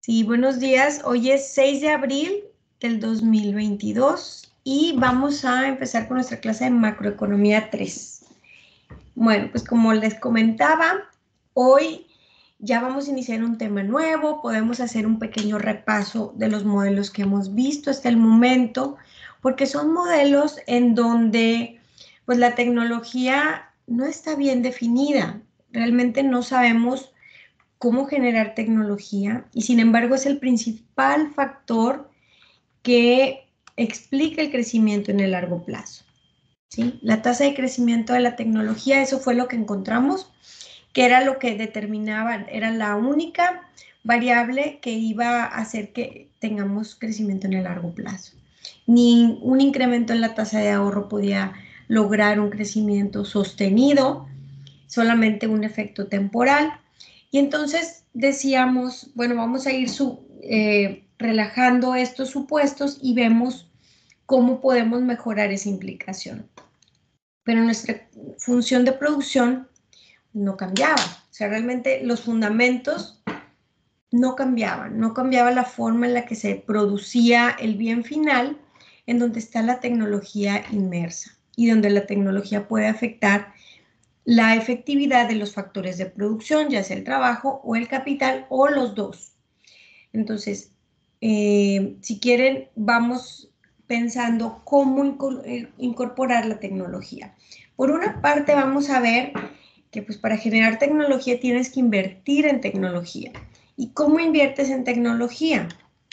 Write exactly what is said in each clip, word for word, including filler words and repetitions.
Sí, buenos días. Hoy es seis de abril del dos mil veintidós y vamos a empezar con nuestra clase de macroeconomía tres. Bueno, pues como les comentaba, hoy ya vamos a iniciar un tema nuevo. Podemos hacer un pequeño repaso de los modelos que hemos visto hasta el momento, porque son modelos en donde pues la tecnología no está bien definida. Realmente no sabemos cómo generar tecnología y sin embargo es el principal factor que explica el crecimiento en el largo plazo. ¿Sí? La tasa de crecimiento de la tecnología, eso fue lo que encontramos, que era lo que determinaba, era la única variable que iba a hacer que tengamos crecimiento en el largo plazo. Ni un incremento en la tasa de ahorro podía lograr un crecimiento sostenido, solamente un efecto temporal. Y entonces decíamos, bueno, vamos a ir su, eh, relajando estos supuestos y vemos cómo podemos mejorar esa implicación. Pero nuestra función de producción no cambiaba. O sea, realmente los fundamentos no cambiaban. No cambiaba la forma en la que se producía el bien final, en donde está la tecnología inmersa y donde la tecnología puede afectar la efectividad de los factores de producción, ya sea el trabajo o el capital o los dos. Entonces, eh, si quieren, vamos pensando cómo incorporar la tecnología. Por una parte, vamos a ver que pues, para generar tecnología tienes que invertir en tecnología. ¿Y cómo inviertes en tecnología?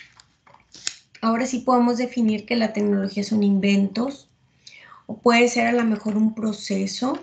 Ahora sí podemos definir que la tecnología son inventos, o puede ser a lo mejor un proceso,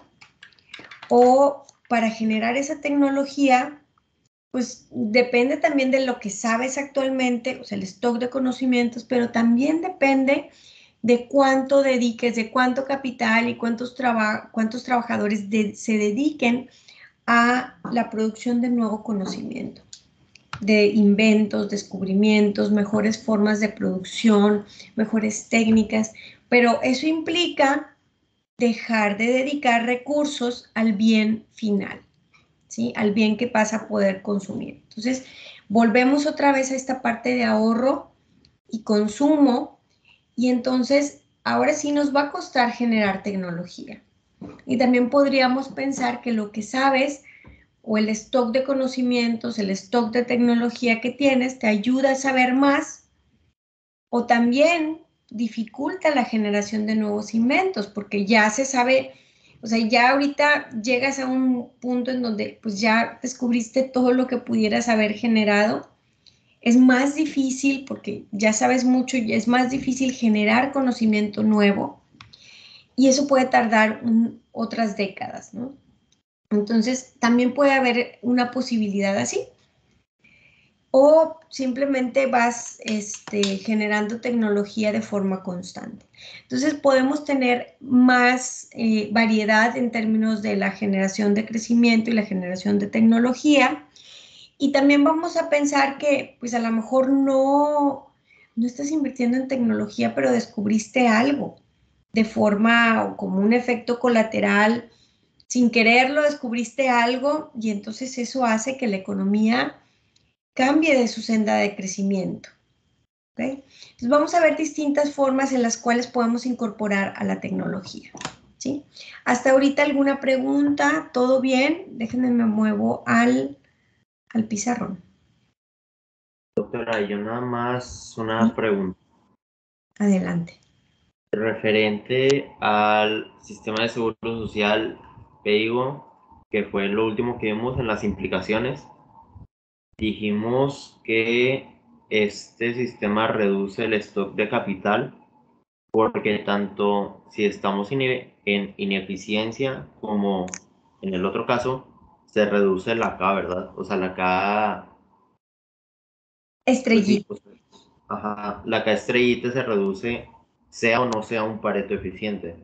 o para generar esa tecnología, pues depende también de lo que sabes actualmente, o sea, el stock de conocimientos, pero también depende de cuánto dediques, de cuánto capital y cuántos, traba cuántos trabajadores de se dediquen a la producción de nuevo conocimiento, de inventos, descubrimientos, mejores formas de producción, mejores técnicas, pero eso implica dejar de dedicar recursos al bien final, ¿sí? Al bien que pasa a poder consumir. Entonces, volvemos otra vez a esta parte de ahorro y consumo, y entonces ahora sí nos va a costar generar tecnología. Y también podríamos pensar que lo que sabes o el stock de conocimientos, el stock de tecnología que tienes te ayuda a saber más, o también dificulta la generación de nuevos inventos, porque ya se sabe, o sea, ya ahorita llegas a un punto en donde pues ya descubriste todo lo que pudieras haber generado. Es más difícil, porque ya sabes mucho, y es más difícil generar conocimiento nuevo, y eso puede tardar un, otras décadas, ¿no? Entonces, también puede haber una posibilidad así. O simplemente vas este, generando tecnología de forma constante. Entonces podemos tener más eh, variedad en términos de la generación de crecimiento y la generación de tecnología. Y también vamos a pensar que pues a lo mejor no, no estás invirtiendo en tecnología, pero descubriste algo de forma o como un efecto colateral. Sin quererlo descubriste algo y entonces eso hace que la economía cambie de su senda de crecimiento. ¿Okay? Entonces vamos a ver distintas formas en las cuales podemos incorporar a la tecnología. ¿Sí? Hasta ahorita alguna pregunta, ¿todo bien? Déjenme me muevo al, al pizarrón. Doctora, yo nada más una ¿Sí? pregunta. Adelante. Referente al sistema de seguro social PEIGO, que fue lo último que vimos en las implicaciones, dijimos que este sistema reduce el stock de capital porque tanto si estamos ine- en ineficiencia como en el otro caso, se reduce la K, ¿verdad? O sea, la K, pues sí, Estrellita. pues, ajá, la K estrellita se reduce, sea o no sea un Pareto eficiente.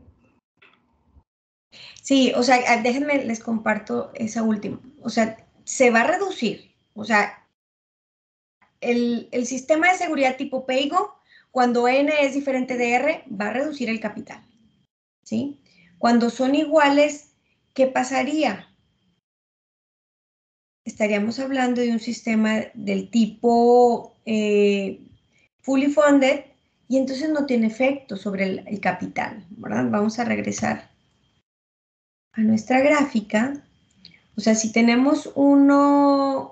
Sí, o sea, déjenme, les comparto esa última. O sea, se va a reducir. O sea, el, el sistema de seguridad tipo PEIGO, cuando N es diferente de R, va a reducir el capital. ¿Sí? Cuando son iguales, ¿qué pasaría? estaríamos hablando de un sistema del tipo eh, fully funded y entonces no tiene efecto sobre el, el capital, ¿verdad? Vamos a regresar a nuestra gráfica. O sea, si tenemos uno,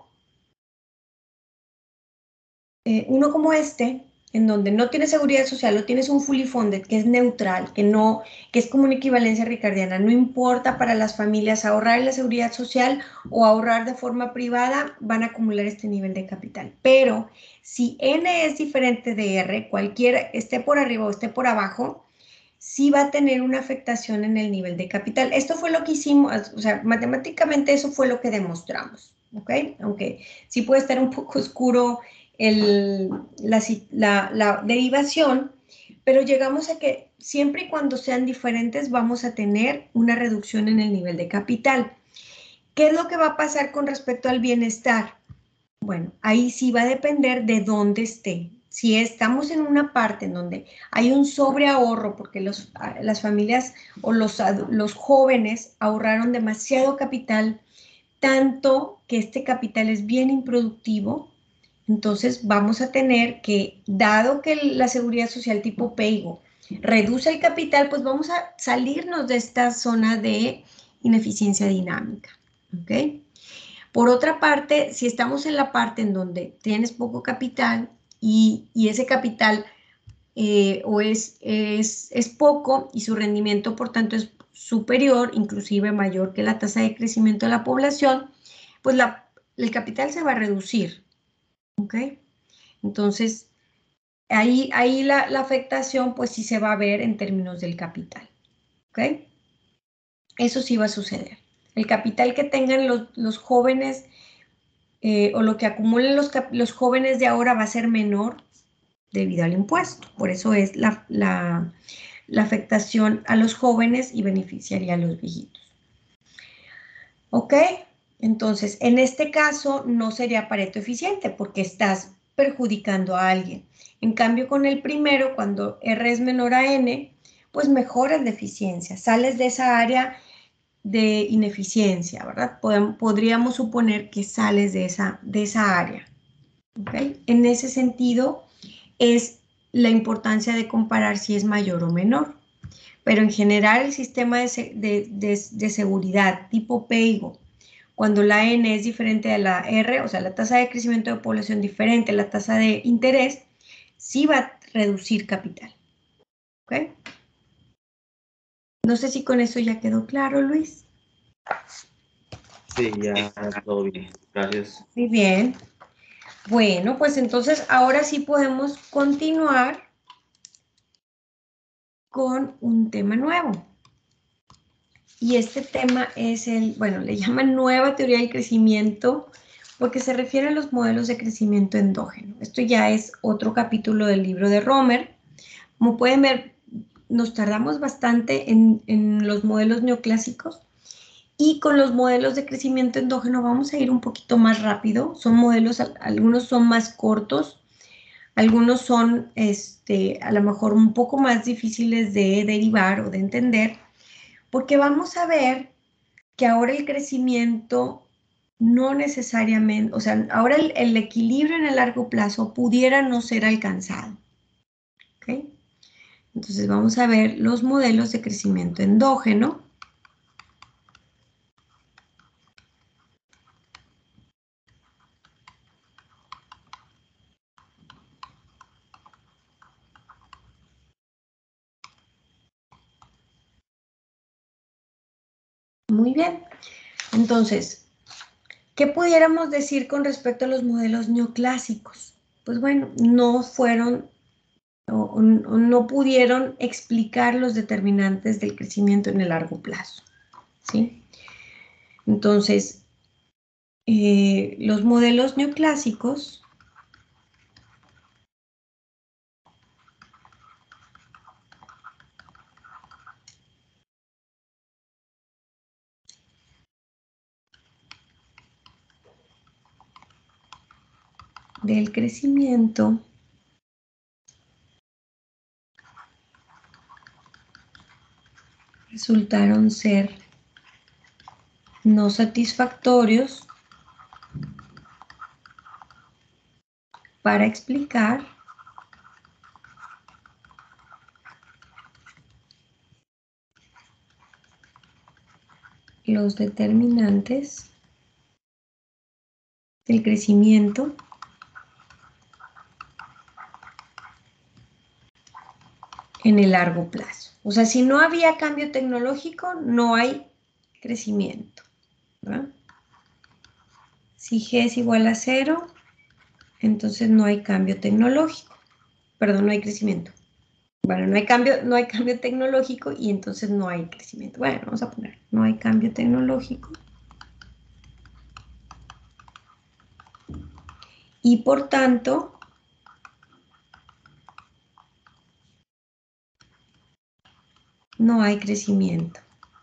eh, uno como este, en donde no tiene seguridad social, o tienes un fully funded que es neutral, que no, que es como una equivalencia ricardiana, no importa para las familias ahorrar en la seguridad social o ahorrar de forma privada, van a acumular este nivel de capital. Pero si N es diferente de R, cualquiera, esté por arriba o esté por abajo, sí va a tener una afectación en el nivel de capital. Esto fue lo que hicimos, o sea, matemáticamente eso fue lo que demostramos, ¿ok? Aunque sí puede estar un poco oscuro el, la, la, la derivación, pero llegamos a que siempre y cuando sean diferentes vamos a tener una reducción en el nivel de capital. ¿Qué es lo que va a pasar con respecto al bienestar? Bueno, ahí sí va a depender de dónde esté. Si estamos en una parte en donde hay un sobreahorro porque los, las familias o los, los jóvenes ahorraron demasiado capital, tanto que este capital es bien improductivo, entonces vamos a tener que, dado que la seguridad social tipo PEIGO reduce el capital, pues vamos a salirnos de esta zona de ineficiencia dinámica, ¿ok? Por otra parte, si estamos en la parte en donde tienes poco capital y, y ese capital eh, o es, es, es poco y su rendimiento, por tanto, es superior, inclusive mayor que la tasa de crecimiento de la población, pues la, el capital se va a reducir, ¿ok? Entonces, ahí, ahí la, la afectación, pues sí se va a ver en términos del capital, ¿ok? Eso sí va a suceder. El capital que tengan los, los jóvenes Eh, o lo que acumulen los, los jóvenes de ahora va a ser menor debido al impuesto. Por eso es la, la, la afectación a los jóvenes y beneficiaría a los viejitos. ¿Ok? Entonces, en este caso no sería Pareto eficiente porque estás perjudicando a alguien. En cambio, con el primero, cuando R es menor a N, pues mejoras la eficiencia, sales de esa área de ineficiencia, ¿verdad? Podemos, podríamos suponer que sales de esa, de esa área. ¿Okay? En ese sentido es la importancia de comparar si es mayor o menor. Pero en general el sistema de, de, de, de seguridad tipo PEIGO, cuando la N es diferente a la R, o sea, la tasa de crecimiento de población diferente a la tasa de interés, sí va a reducir capital. ¿Okay? No sé si con eso ya quedó claro, Luis. Sí, ya todo bien. Gracias. Muy bien. Bueno, pues entonces ahora sí podemos continuar con un tema nuevo. Y este tema es el, bueno, le llaman nueva teoría del crecimiento porque se refiere a los modelos de crecimiento endógeno. Esto ya es otro capítulo del libro de Romer. Como pueden ver, nos tardamos bastante en, en los modelos neoclásicos y con los modelos de crecimiento endógeno vamos a ir un poquito más rápido. Son modelos, algunos son más cortos, algunos son este, a lo mejor un poco más difíciles de derivar o de entender, porque vamos a ver que ahora el crecimiento no necesariamente, o sea, ahora el, el equilibrio en el largo plazo pudiera no ser alcanzado. ¿Ok? Entonces vamos a ver los modelos de crecimiento endógeno. Muy bien. Entonces, ¿qué pudiéramos decir con respecto a los modelos neoclásicos? Pues bueno, no fueron o, o no pudieron explicar los determinantes del crecimiento en el largo plazo, ¿sí? Entonces, eh, los modelos neoclásicos del crecimiento resultaron ser no satisfactorios para explicar los determinantes del crecimiento en el largo plazo. O sea, si no había cambio tecnológico, no hay crecimiento, ¿verdad? Si G es igual a cero, entonces no hay cambio tecnológico. Perdón, no hay crecimiento. Bueno, no hay cambio, no hay cambio tecnológico y entonces no hay crecimiento. Bueno, vamos a poner, no hay cambio tecnológico. Y por tanto, no hay crecimiento.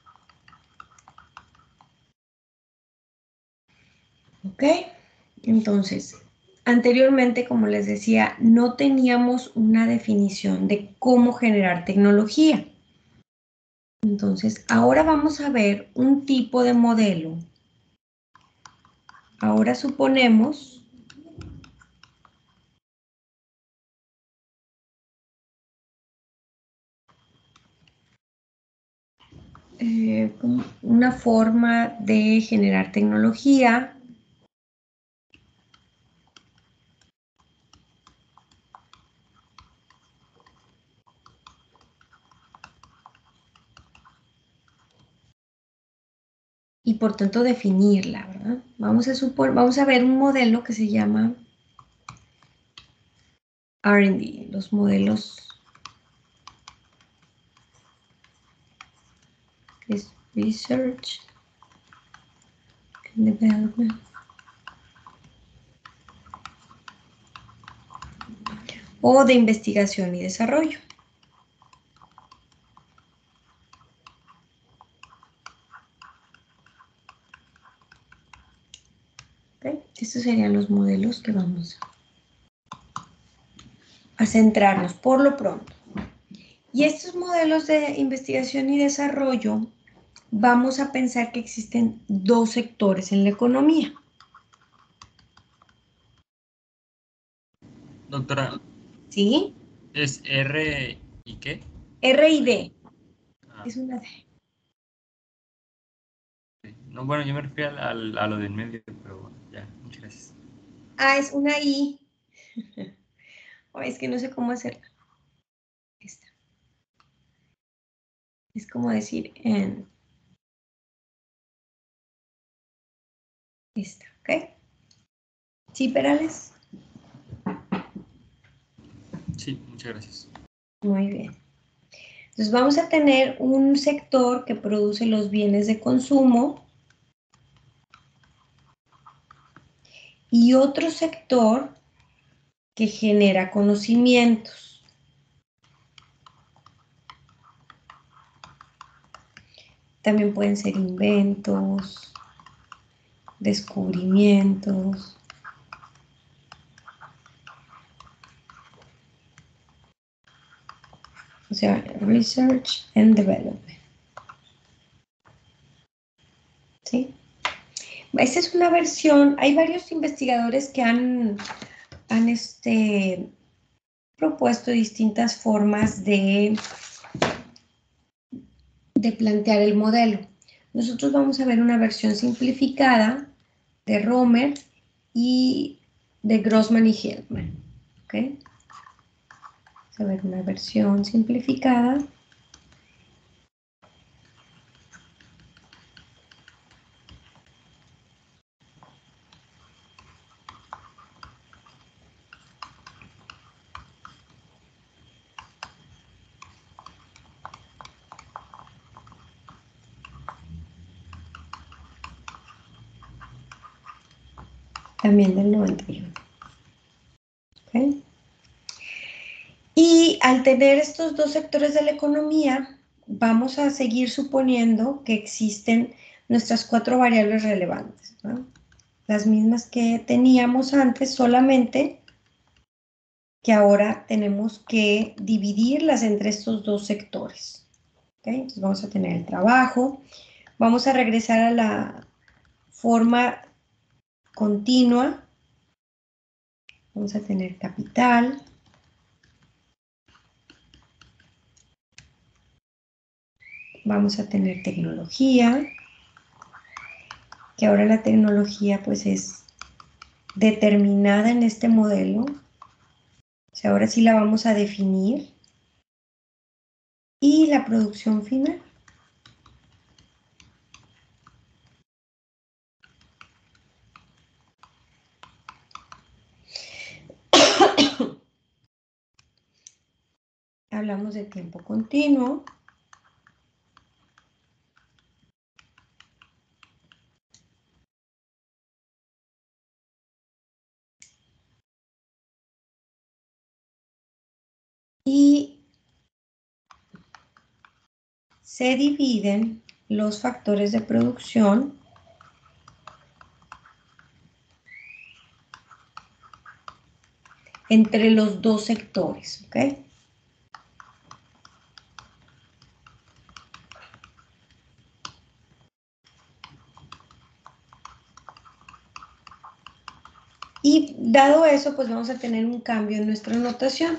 ¿Ok? Entonces, anteriormente, como les decía, no teníamos una definición de cómo generar tecnología. Entonces, ahora vamos a ver un tipo de modelo. Ahora suponemos eh, una forma de generar tecnología y por tanto definirla, ¿verdad? Vamos a, supor, vamos a ver un modelo que se llama R and D, los modelos es Research and Development. O de investigación y desarrollo. ¿Okay? Estos serían los modelos que vamos a centrarnos por lo pronto. Y estos modelos de investigación y desarrollo, vamos a pensar que existen dos sectores en la economía. Doctora. ¿Sí? ¿Es R y qué? R y D. Ah. Es una D. No, bueno, yo me refiero al, a lo del medio, pero bueno, ya, muchas gracias. Ah, es una I. Oh, es que no sé cómo hacerla. Esta. Es como decir en esta, ¿ok? ¿Sí, Perales? Sí, muchas gracias. Muy bien. Entonces vamos a tener un sector que produce los bienes de consumo y otro sector que genera conocimientos. También pueden ser inventos, descubrimientos. O sea, Research and Development. ¿Sí? Esta es una versión, hay varios investigadores que han, han este, propuesto distintas formas de, de plantear el modelo. Nosotros vamos a ver una versión simplificada de Romer y de Grossman y Hillman. ¿Okay? Vamos a ver una versión simplificada. También del noventa y uno. ¿Okay? Y al tener estos dos sectores de la economía, vamos a seguir suponiendo que existen nuestras cuatro variables relevantes, ¿no? Las mismas que teníamos antes, solamente que ahora tenemos que dividirlas entre estos dos sectores. ¿Okay? Entonces vamos a tener el trabajo, vamos a regresar a la forma continua Vamos a tener capital. Vamos a tener tecnología, que ahora la tecnología pues es determinada en este modelo. O sea, ahora sí la vamos a definir. Y la producción final. Hablamos de tiempo continuo. Y se dividen los factores de producción entre los dos sectores, ¿ok? Y dado eso, pues vamos a tener un cambio en nuestra notación.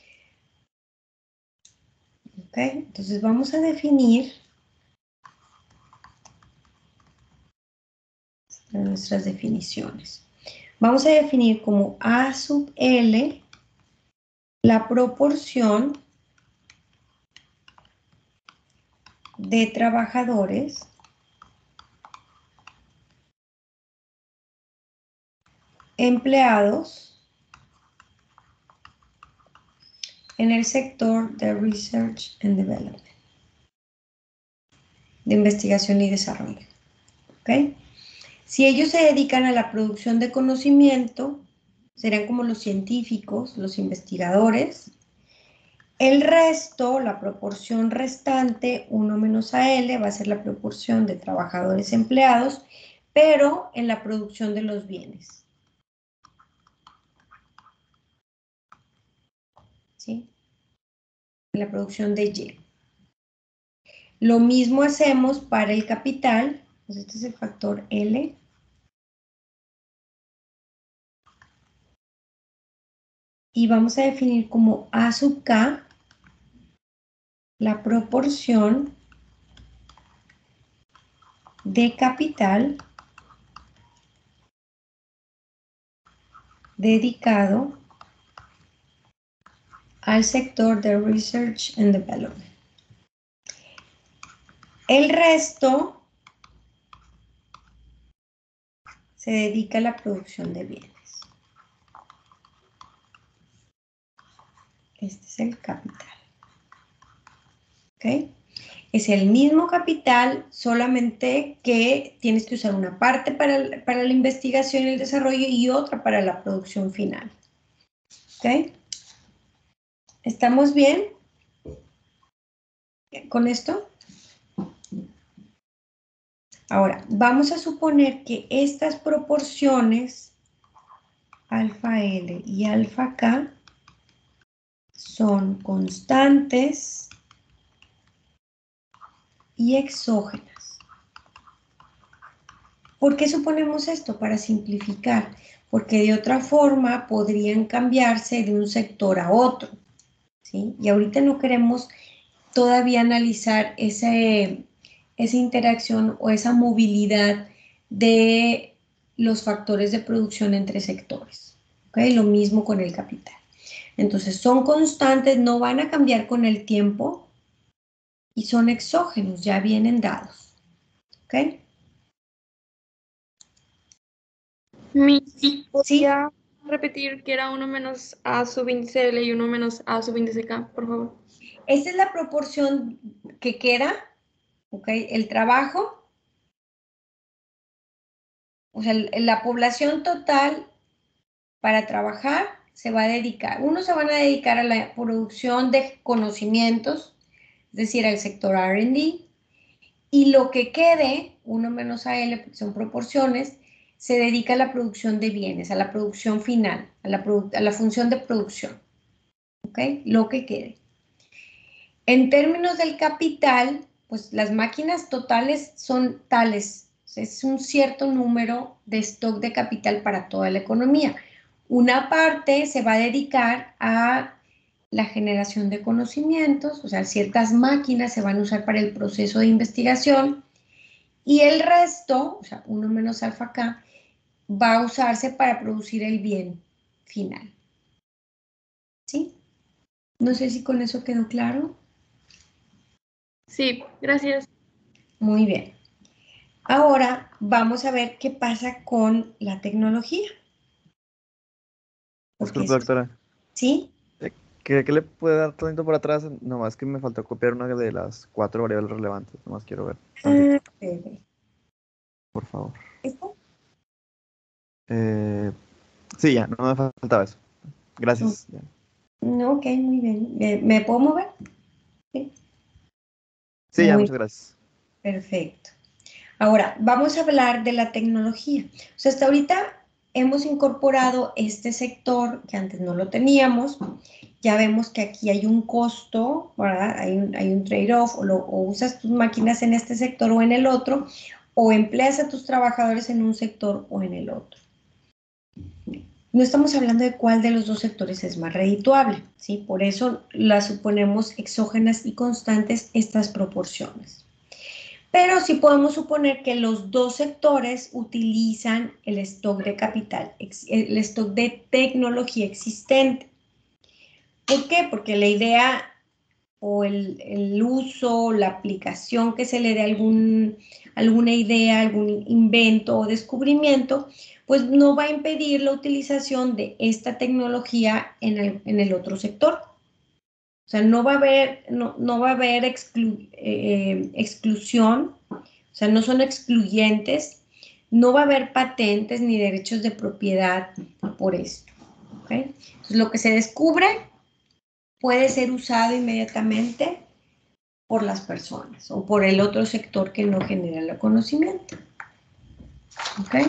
¿Ok? Entonces vamos a definir nuestras definiciones. Vamos a definir como A sub L la proporción de trabajadores empleados en el sector de Research and Development, de investigación y desarrollo. ¿Ok? Si ellos se dedican a la producción de conocimiento, serán como los científicos, los investigadores. El resto, la proporción restante, uno menos A L, va a ser la proporción de trabajadores empleados, pero en la producción de los bienes. ¿Sí? En la producción de Y. Lo mismo hacemos para el capital. Pues este es el factor L. Y vamos a definir como A sub K la proporción de capital dedicado al sector de Research and Development. El resto se dedica a la producción de bienes. Este es el capital. ¿Ok? Es el mismo capital, solamente que tienes que usar una parte para, para la investigación y el desarrollo y otra para la producción final. ¿Ok? ¿Estamos bien con esto? Ahora, vamos a suponer que estas proporciones, alfa L y alfa K, son constantes y exógenas. ¿Por qué suponemos esto? Para simplificar, porque de otra forma podrían cambiarse de un sector a otro, ¿sí? Y ahorita no queremos todavía analizar ese, esa interacción o esa movilidad de los factores de producción entre sectores, ¿ok? Lo mismo con el capital. Entonces son constantes, no van a cambiar con el tiempo y son exógenos, ya vienen dados, ¿ok? Mi, ¿Sí? ¿podría repetir que era uno menos A sub índice L y uno menos A sub índice K, por favor? Esta es la proporción que queda, ¿ok? El trabajo, o sea, la población total para trabajar se va a dedicar, unos se van a dedicar a la producción de conocimientos, es decir, al sector R and D, y lo que quede, uno menos A L, porque son proporciones, se dedica a la producción de bienes, a la producción final, a la, produ a la función de producción, ¿ok? Lo que quede. En términos del capital, pues las máquinas totales son tales, es un cierto número de stock de capital para toda la economía. Una parte se va a dedicar a la generación de conocimientos, o sea, ciertas máquinas se van a usar para el proceso de investigación, y el resto, o sea, uno menos alfa K, va a usarse para producir el bien final. ¿Sí? No sé si con eso quedó claro. Sí, gracias. Muy bien. Ahora vamos a ver qué pasa con la tecnología. Porque Disculpe, es- doctora. ¿Sí? ¿Cree que le puede dar tantito por atrás? Nomás que me faltó copiar una de las cuatro variables relevantes. Nomás quiero ver tantito, Ah, bebé. por favor. ¿Esto? Eh, sí, ya, no me faltaba eso. Gracias. Ya. No, ok, muy bien. ¿Me, me puedo mover? Sí. Sí, ya, Muy muchas gracias. perfecto. Ahora, vamos a hablar de la tecnología. O sea, hasta ahorita hemos incorporado este sector que antes no lo teníamos. Ya vemos que aquí hay un costo, ¿verdad? Hay un, hay un trade-off, o, lo- o usas tus máquinas en este sector o en el otro, o empleas a tus trabajadores en un sector o en el otro. No estamos hablando de cuál de los dos sectores es más redituable, ¿sí? Por eso las suponemos exógenas y constantes estas proporciones. Pero sí podemos suponer que los dos sectores utilizan el stock de capital, el stock de tecnología existente. ¿Por qué? Porque la idea o el, el uso, la aplicación que se le dé a algún, alguna idea, algún invento o descubrimiento, pues no va a impedir la utilización de esta tecnología en el, en el otro sector. O sea, no va a haber, no, no va a haber exclu, eh, exclusión, o sea, no son excluyentes, no va a haber patentes ni derechos de propiedad por esto. ¿Okay? Entonces, lo que se descubre puede ser usado inmediatamente por las personas o por el otro sector que no genera el conocimiento. ¿Ok?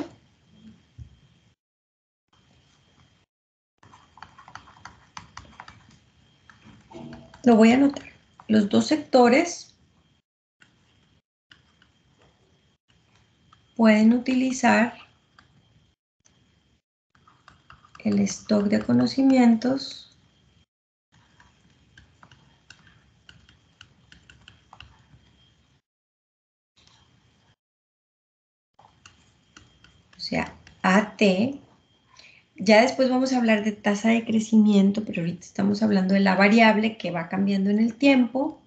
Lo voy a anotar. Los dos sectores pueden utilizar el stock de conocimientos o sea, A T. Ya después vamos a hablar de tasa de crecimiento, pero ahorita estamos hablando de la variable que va cambiando en el tiempo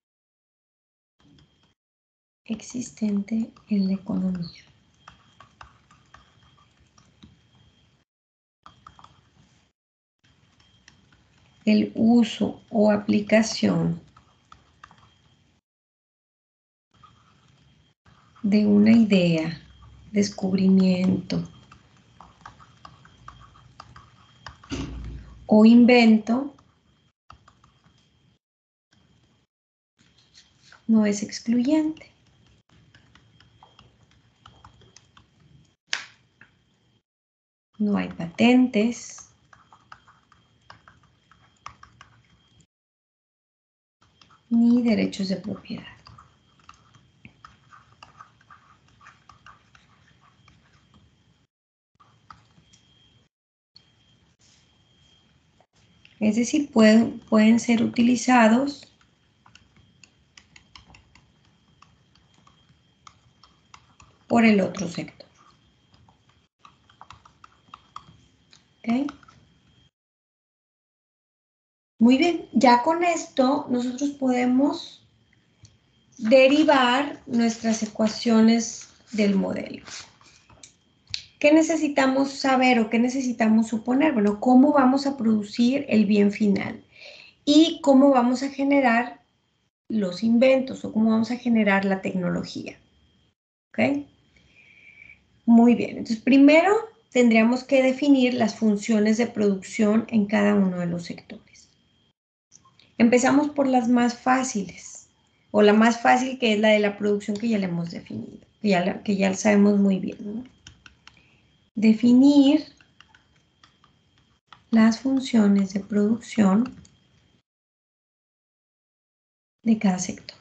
existente en la economía. El uso o aplicación de una idea, descubrimiento o invento no es excluyente. No hay patentes, ni derechos de propiedad. Es decir, pueden, pueden ser utilizados por el otro sector. ¿Ok? Muy bien, ya con esto nosotros podemos derivar nuestras ecuaciones del modelo. ¿Qué necesitamos saber o qué necesitamos suponer? Bueno, cómo vamos a producir el bien final y cómo vamos a generar los inventos o cómo vamos a generar la tecnología. ¿Ok? Muy bien, entonces primero tendríamos que definir las funciones de producción en cada uno de los sectores. Empezamos por las más fáciles, o la más fácil que es la de la producción que ya la hemos definido, que ya, la, que ya sabemos muy bien, ¿no? Definir las funciones de producción de cada sector.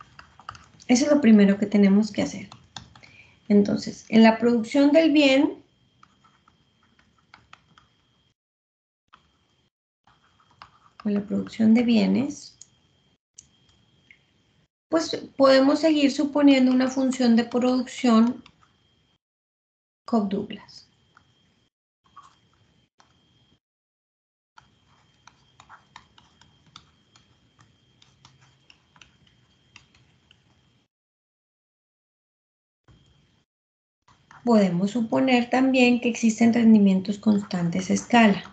Eso es lo primero que tenemos que hacer. Entonces, en la producción del bien, o la producción de bienes, pues podemos seguir suponiendo una función de producción Cobb-Douglas. Podemos suponer también que existen rendimientos constantes a escala.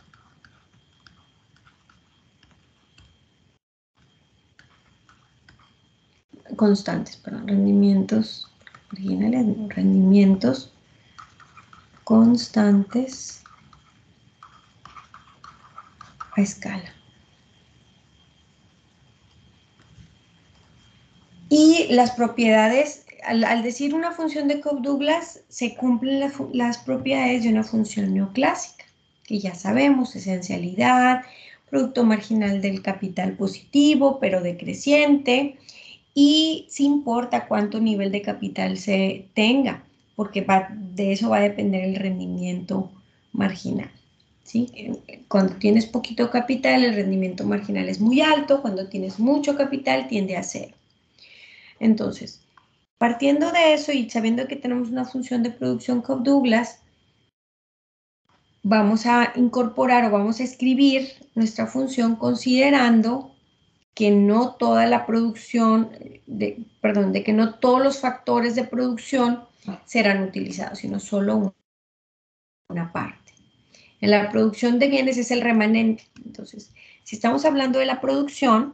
Constantes, perdón, rendimientos originales, no, rendimientos constantes a escala. Y las propiedades, al, al decir una función de Cobb-Douglas, se cumplen la, las propiedades de una función neoclásica, que ya sabemos, esencialidad, producto marginal del capital positivo, pero decreciente, y sí importa cuánto nivel de capital se tenga, porque va, de eso va a depender el rendimiento marginal, ¿sí? Cuando tienes poquito capital, el rendimiento marginal es muy alto, cuando tienes mucho capital, tiende a cero. Entonces, partiendo de eso y sabiendo que tenemos una función de producción Cobb-Douglas, vamos a incorporar o vamos a escribir nuestra función considerando que no toda la producción, de, perdón, de que no todos los factores de producción serán utilizados, sino solo una parte. En la producción de bienes es el remanente. Entonces, si estamos hablando de la producción,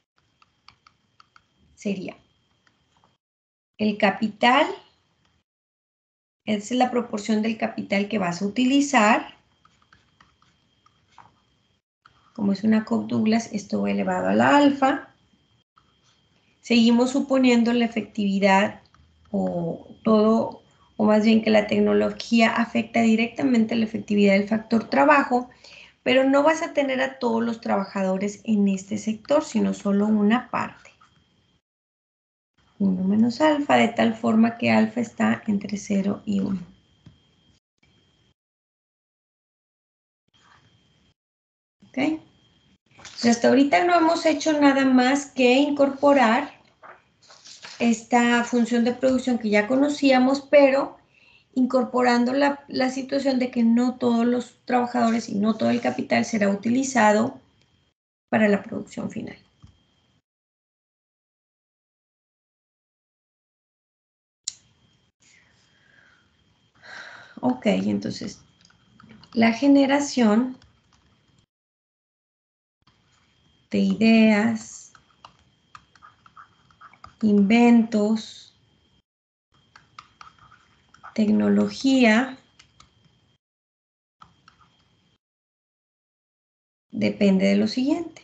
sería el capital, esa es la proporción del capital que vas a utilizar. Como es una Cobb-Douglas, esto va elevado a la alfa. Seguimos suponiendo la efectividad o todo, o más bien que la tecnología afecta directamente la efectividad del factor trabajo, pero no vas a tener a todos los trabajadores en este sector, sino solo una parte. uno menos alfa, de tal forma que alfa está entre cero y uno. ¿Ok? Entonces, hasta ahorita no hemos hecho nada más que incorporar esta función de producción que ya conocíamos, pero incorporando la, la situación de que no todos los trabajadores y no todo el capital será utilizado para la producción final. Ok, entonces, la generación de ideas, inventos, tecnología, depende de lo siguiente.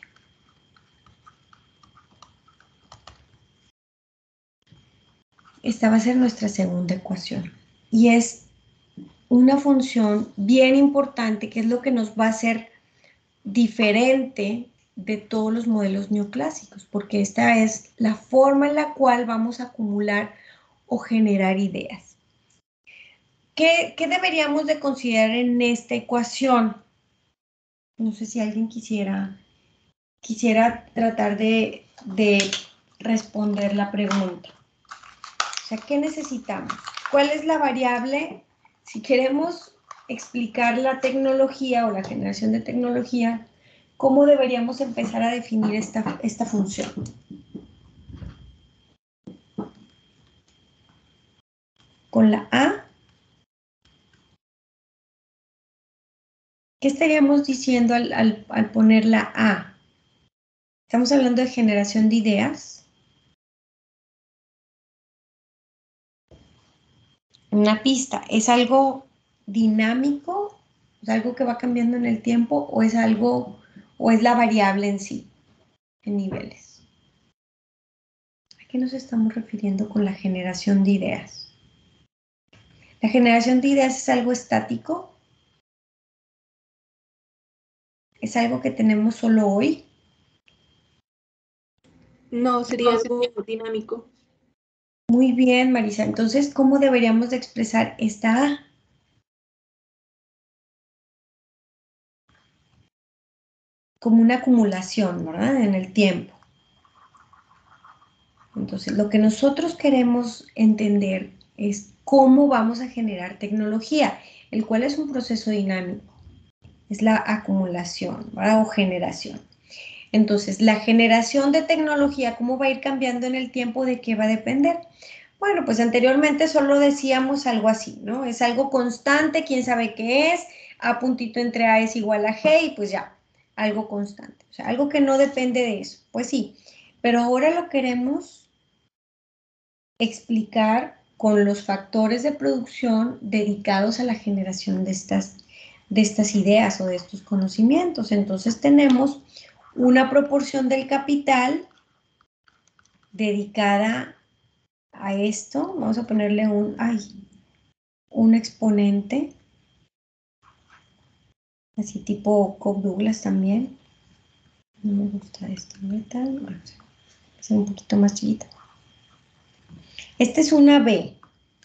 Esta va a ser nuestra segunda ecuación y es una función bien importante que es lo que nos va a hacer diferente de todos los modelos neoclásicos, porque esta es la forma en la cual vamos a acumular o generar ideas. ¿Qué, qué deberíamos de considerar en esta ecuación? No sé si alguien quisiera, quisiera tratar de, de responder la pregunta. O sea, ¿qué necesitamos? ¿Cuál es la variable? Si queremos explicar la tecnología o la generación de tecnología, ¿cómo deberíamos empezar a definir esta, esta función? Con la A, ¿qué estaríamos diciendo al, al, al poner la A? Estamos hablando de generación de ideas. Una pista, ¿es algo dinámico? ¿Es algo que va cambiando en el tiempo o es algo, o es la variable en sí, en niveles? ¿A qué nos estamos refiriendo con la generación de ideas? ¿La generación de ideas es algo estático? ¿Es algo que tenemos solo hoy? No, sería algo dinámico. Muy bien, Marisa. Entonces, ¿cómo deberíamos de expresar esta A? como una acumulación, ¿verdad? En el tiempo. Entonces, lo que nosotros queremos entender es cómo vamos a generar tecnología, el cual es un proceso dinámico. Es la acumulación, ¿verdad? O generación. Entonces, la generación de tecnología, ¿cómo va a ir cambiando en el tiempo? ¿De qué va a depender? Bueno, pues anteriormente solo decíamos algo así, ¿no? Es algo constante, quién sabe qué es, A puntito entre A es igual a G y pues ya, algo constante. O sea, algo que no depende de eso. Pues sí, pero ahora lo queremos explicar con los factores de producción dedicados a la generación de estas, de estas ideas o de estos conocimientos. Entonces tenemos una proporción del capital dedicada a esto. Vamos a ponerle un, ay, un exponente, así tipo Cobb Douglas también. No me gusta esto, ¿verdad? Vamos a hacer un poquito más chiquita. Esta es una B.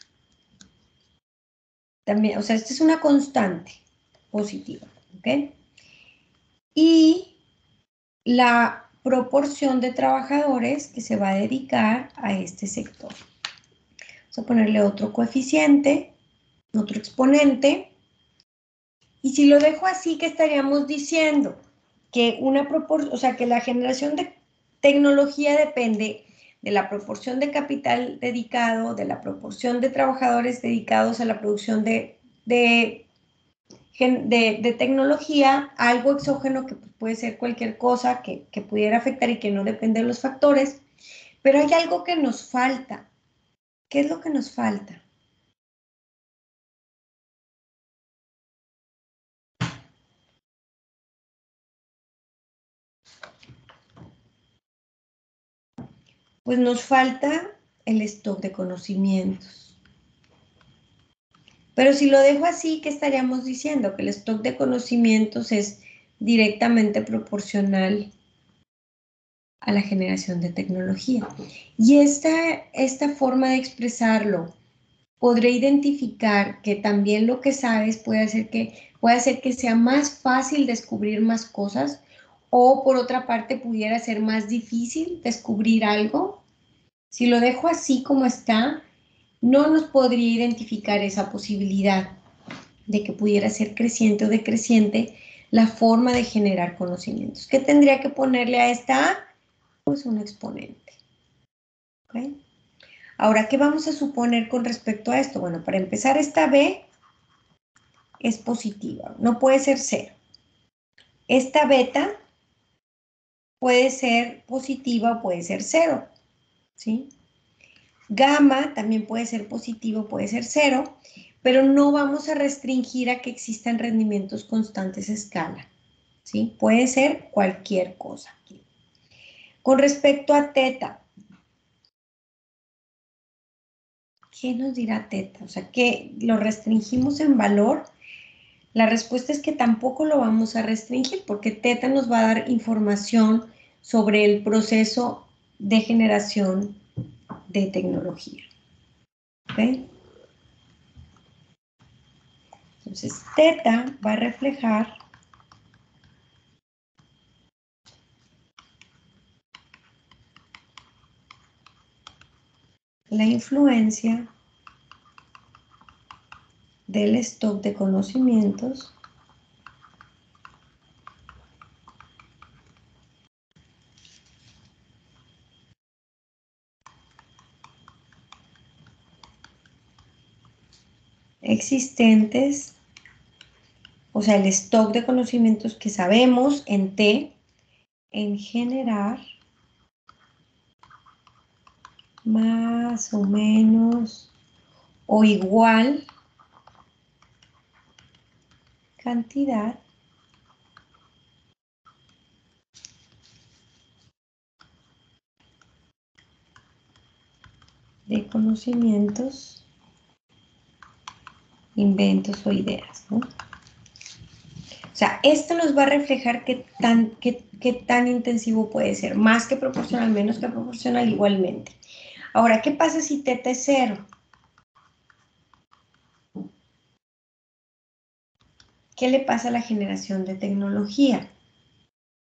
También, o sea, esta es una constante positiva, ¿ok? Y la proporción de trabajadores que se va a dedicar a este sector. Vamos a ponerle otro coeficiente, otro exponente. Y si lo dejo así, ¿qué estaríamos diciendo? Que una proporción, o sea, que la generación de tecnología depende de la proporción de capital dedicado, de la proporción de trabajadores dedicados a la producción de, de, de, de tecnología, algo exógeno que puede ser cualquier cosa que, que pudiera afectar y que no depende de los factores, pero hay algo que nos falta. ¿Qué es lo que nos falta? Pues nos falta el stock de conocimientos. Pero si lo dejo así, ¿qué estaríamos diciendo? Que el stock de conocimientos es directamente proporcional a la generación de tecnología. Y esta, esta forma de expresarlo, podré identificar que también lo que sabes puede hacer que, puede hacer que sea más fácil descubrir más cosas, o por otra parte pudiera ser más difícil descubrir algo. Si lo dejo así como está, no nos podría identificar esa posibilidad de que pudiera ser creciente o decreciente la forma de generar conocimientos. ¿Qué tendría que ponerle a esta A? Pues un exponente. ¿Okay? Ahora, ¿qué vamos a suponer con respecto a esto? Bueno, para empezar, esta B es positiva, no puede ser cero. Esta beta puede ser positiva o puede ser cero, ¿sí? Gamma también puede ser positivo, puede ser cero, pero no vamos a restringir a que existan rendimientos constantes a escala, ¿sí? Puede ser cualquier cosa. Con respecto a teta, ¿qué nos dirá teta? O sea, ¿que lo restringimos en valor? La respuesta es que tampoco lo vamos a restringir porque teta nos va a dar información sobre el proceso de generación de tecnología. ¿Ok? Entonces, teta va a reflejar la influencia del stock de conocimientos existentes, o sea, el stock de conocimientos que sabemos en T, en generar más o menos o igual cantidad de conocimientos, inventos o ideas, ¿no? O sea, esto nos va a reflejar qué tan, qué, qué tan intensivo puede ser, más que proporcional, menos que proporcional, igualmente. Ahora, ¿qué pasa si teta es cero? ¿Qué le pasa a la generación de tecnología?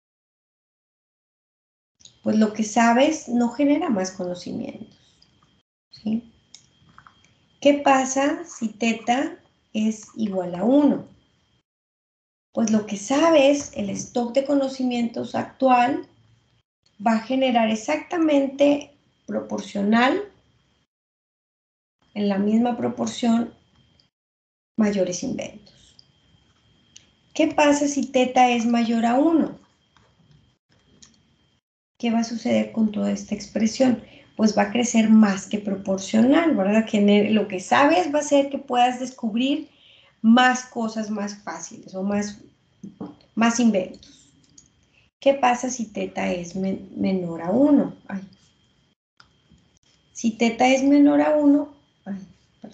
pues lo que sabes no genera más conocimientos, ¿sí? ¿Qué pasa si teta es igual a uno? Pues lo que sabes, el stock de conocimientos actual, va a generar exactamente proporcional, en la misma proporción, mayores inventos. ¿Qué pasa si teta es mayor a uno? ¿Qué va a suceder con toda esta expresión? Pues va a crecer más que proporcional, ¿verdad? Que lo que sabes va a hacer que puedas descubrir más cosas más fáciles o más, más inventos. ¿Qué pasa si teta es men menor a uno? Ay. Si teta es menor a uno, ay, perdón.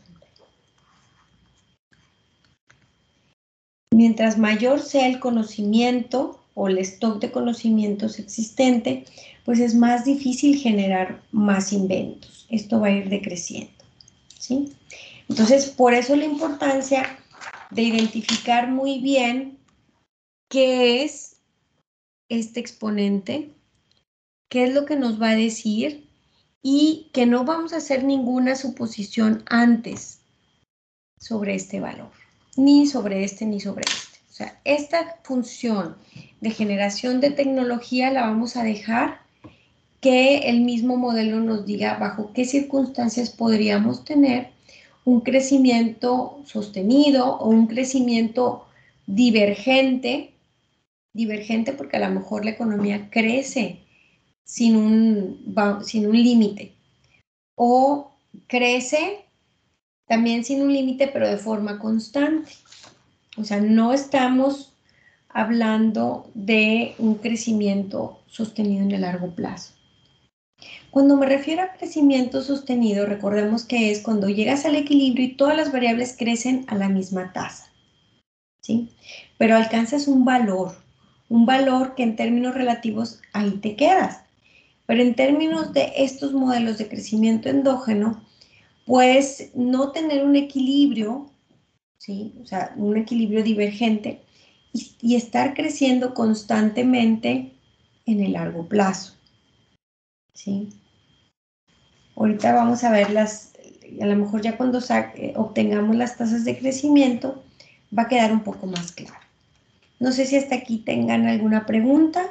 Mientras mayor sea el conocimiento o el stock de conocimientos existente, pues es más difícil generar más inventos. Esto va a ir decreciendo, ¿sí? Entonces, por eso la importancia de identificar muy bien qué es este exponente, qué es lo que nos va a decir y que no vamos a hacer ninguna suposición antes sobre este valor, ni sobre este ni sobre este. O sea, esta función de generación de tecnología la vamos a dejar que el mismo modelo nos diga bajo qué circunstancias podríamos tener un crecimiento sostenido o un crecimiento divergente, divergente porque a lo mejor la economía crece sin un, sin un límite, o crece también sin un límite, pero de forma constante. O sea, no estamos hablando de un crecimiento sostenido en el largo plazo. Cuando me refiero a crecimiento sostenido, recordemos que es cuando llegas al equilibrio y todas las variables crecen a la misma tasa, ¿sí? Pero alcanzas un valor, un valor que en términos relativos ahí te quedas. Pero en términos de estos modelos de crecimiento endógeno, puedes no tener un equilibrio, ¿sí? O sea, un equilibrio divergente y, y estar creciendo constantemente en el largo plazo, ¿sí? Ahorita vamos a ver las, a lo mejor ya cuando saque, obtengamos las tasas de crecimiento, va a quedar un poco más claro. No sé si hasta aquí tengan alguna pregunta.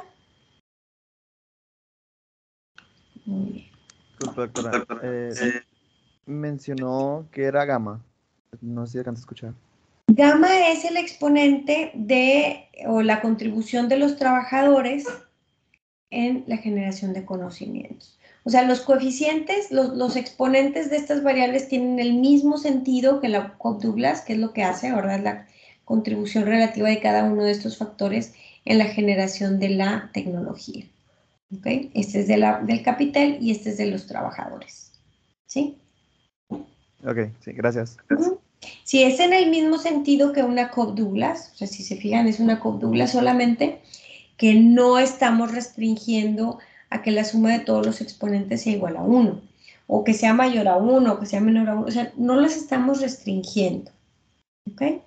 Muy bien. Disculpe, doctora. Eh, mencionó que era gamma. No sé si alcanza a escuchar. Gamma es el exponente de, o la contribución de los trabajadores en la generación de conocimientos. O sea, los coeficientes, los, los exponentes de estas variables tienen el mismo sentido que la Cobb-Douglas, que es lo que hace, ¿verdad? La contribución relativa de cada uno de estos factores en la generación de la tecnología. ¿Ok? Este es de la, del capital y este es de los trabajadores. ¿Sí? Ok, sí, gracias. Uh-huh. Si es en el mismo sentido que una Cobb-Douglas, o sea, si se fijan, es una Cobb-Douglas solamente, que no estamos restringiendo a que la suma de todos los exponentes sea igual a uno, o que sea mayor a uno, o que sea menor a uno, o sea, no las estamos restringiendo, ¿ok?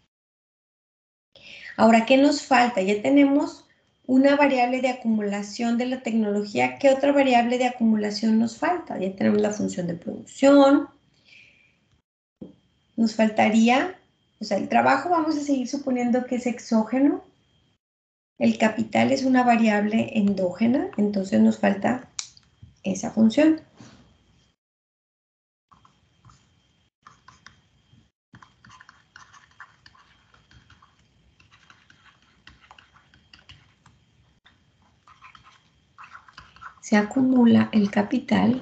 Ahora, ¿qué nos falta? Ya tenemos una variable de acumulación de la tecnología. ¿Qué otra variable de acumulación nos falta? Ya tenemos la función de producción. Nos faltaría, o sea, el trabajo vamos a seguir suponiendo que es exógeno. El capital es una variable endógena, entonces nos falta esa función. Se acumula el capital